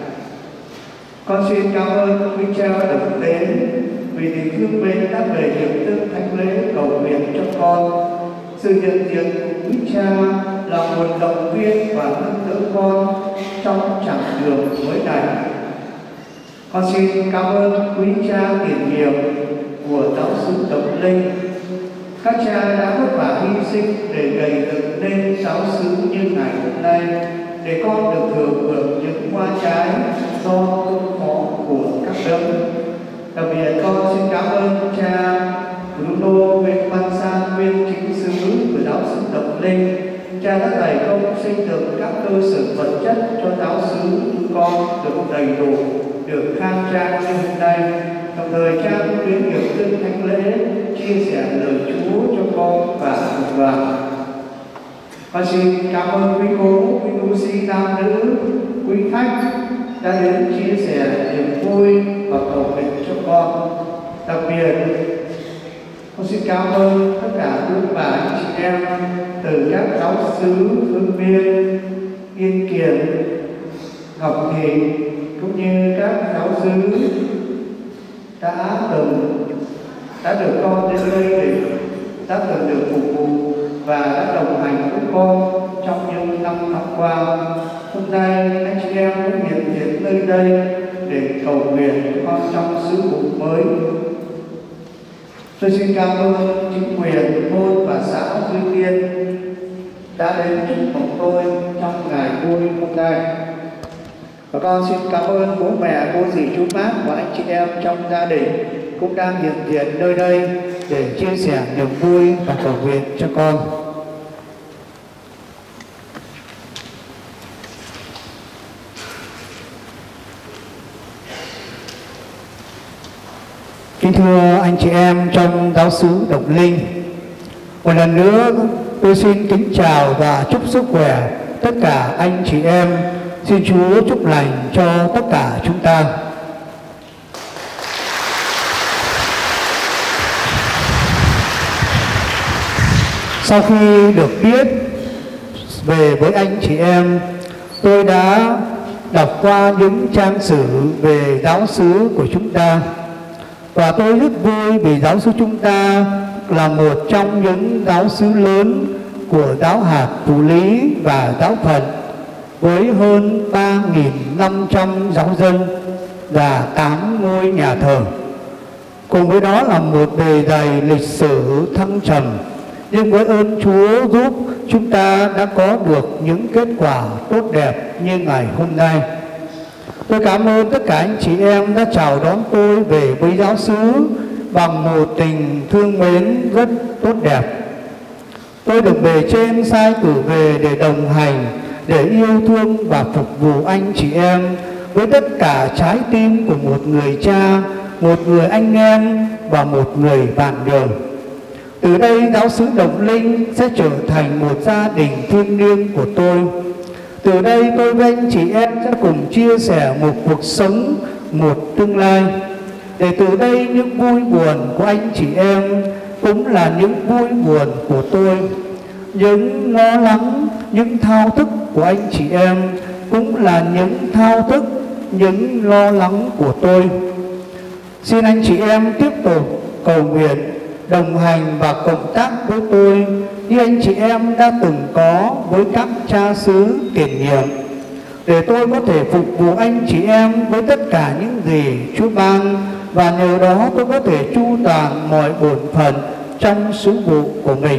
Con xin cảm ơn quý cha đồng tế vì tình thương mến đã về hiệp thức thánh lễ cầu nguyện cho con. Sự hiện diện của quý cha là nguồn động viên và nâng đỡ con trong chặng đường mới này. Con xin cảm ơn quý cha tiền nhiệm của giáo xứ Đồng Linh. Các cha đã vất vả hy sinh để gây dựng nên giáo xứ như ngày hôm nay, để con được thừa hưởng những hoa trái do công phó của các đấng. Đặc biệt con xin cảm ơn cha Bruno Nguyễn Văn San, nguyên chính sứ của giáo xứ Đồng Linh. Cha đã dày công xây dựng các cơ sở vật chất cho giáo xứ chúng con được đầy đủ, được khang trang như hôm nay. Đồng thời cha cũng đến nghiệp dâng thánh lễ chia sẻ lời Chúa cho con và cộng đoàn. Con xin cảm ơn quý cố, quý tu sĩ nam nữ, quý khách đã đến chia sẻ niềm vui và cầu nguyện cho con. Đặc biệt, con xin cảm ơn tất cả quý bà anh chị em từ các giáo xứ Hưng Biên, Yên Kiển, Ngọc Thị cũng như các giáo xứ đã được con đến đây để đã từng được phục vụ và đã đồng hành với con trong những năm tháng qua. Hôm nay anh chị em cũng hiện diện nơi đây để cầu nguyện cho con trong sứ vụ mới. Tôi xin cảm ơn chính quyền thôn và xã Duy Tiên đã đến chúc mừng tôi trong ngày vui hôm nay. Và con xin cảm ơn bố mẹ, cô dì, chú bác và anh chị em trong gia đình cũng đang hiện diện nơi đây để chia sẻ niềm vui và cầu nguyện cho con. Kính thưa anh chị em trong giáo xứ Đồng Linh, một lần nữa tôi xin kính chào và chúc sức khỏe tất cả anh chị em. Xin Chúa chúc lành cho tất cả chúng ta. Sau khi được biết về với anh chị em, tôi đã đọc qua những trang sử về giáo xứ của chúng ta. Và tôi rất vui vì giáo xứ chúng ta là một trong những giáo xứ lớn của giáo hạt Phủ Lý và giáo phận, với hơn 3.500 giáo dân và 8 ngôi nhà thờ. Cùng với đó là một bề dày lịch sử thăng trầm, nhưng với ơn Chúa giúp chúng ta đã có được những kết quả tốt đẹp như ngày hôm nay. Tôi cảm ơn tất cả anh chị em đã chào đón tôi về với giáo xứ bằng một tình thương mến rất tốt đẹp. Tôi được bề trên sai cử về để đồng hành, để yêu thương và phục vụ anh chị em với tất cả trái tim của một người cha, một người anh em và một người bạn đường. Từ đây giáo xứ Đồng Linh sẽ trở thành một gia đình thiêng liêng của tôi. Từ đây tôi với anh chị em sẽ cùng chia sẻ một cuộc sống, một tương lai. Để từ đây những vui buồn của anh chị em cũng là những vui buồn của tôi. Những lo lắng, những thao thức của anh chị em cũng là những thao thức, những lo lắng của tôi. Xin anh chị em tiếp tục cầu nguyện, đồng hành và cộng tác với tôi như anh chị em đã từng có với các cha xứ tiền nhiệm, để tôi có thể phục vụ anh chị em với tất cả những gì Chúa ban, và nhờ đó tôi có thể chu toàn mọi bổn phận trong sứ vụ của mình.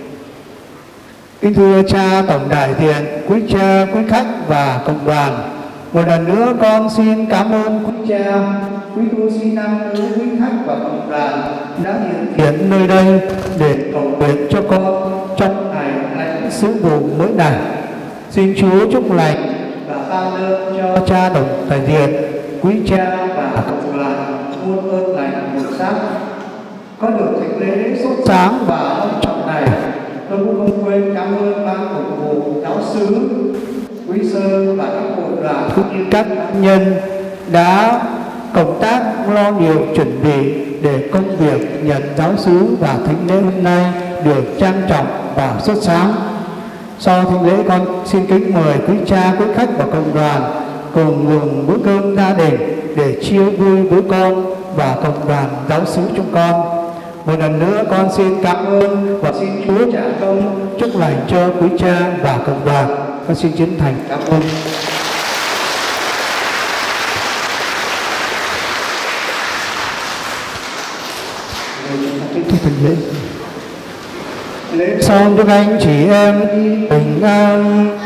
Kính thưa cha tổng đại diện, quý cha, quý khách và cộng đoàn, một lần nữa con xin cảm ơn quý cha, quý tu sĩ nam nữ, quý khách và cộng đoàn đã hiện nơi đây để cầu nguyện cho con trong ngày lãnh sứ vụ mới này. Xin Chúa chúc lành và ban ơn cho cha tổng đại diện, quý cha và cộng đoàn muôn ơn lành một sắc. Có được thánh lễ sốt sáng và long trọng này, tôi cũng không quên cảm ơn ban phục vụ giáo xứ, quý sơ và các hội đoàn cũng như các nhân đã cộng tác lo nhiều chuẩn bị để công việc nhận giáo xứ và thánh lễ hôm nay được trang trọng và xuất sáng. Sau thánh lễ, con xin kính mời quý cha, quý khách và cộng đoàn cùng dùng bữa cơm gia đình để chia vui với con và cộng đoàn giáo xứ chúng con. Một lần nữa con xin cảm ơn và xin Chúa trả công chúc lành cho quý cha và cộng đoàn. Con xin chân thành cảm ơn. Lễ xong chúc anh chị em bình an.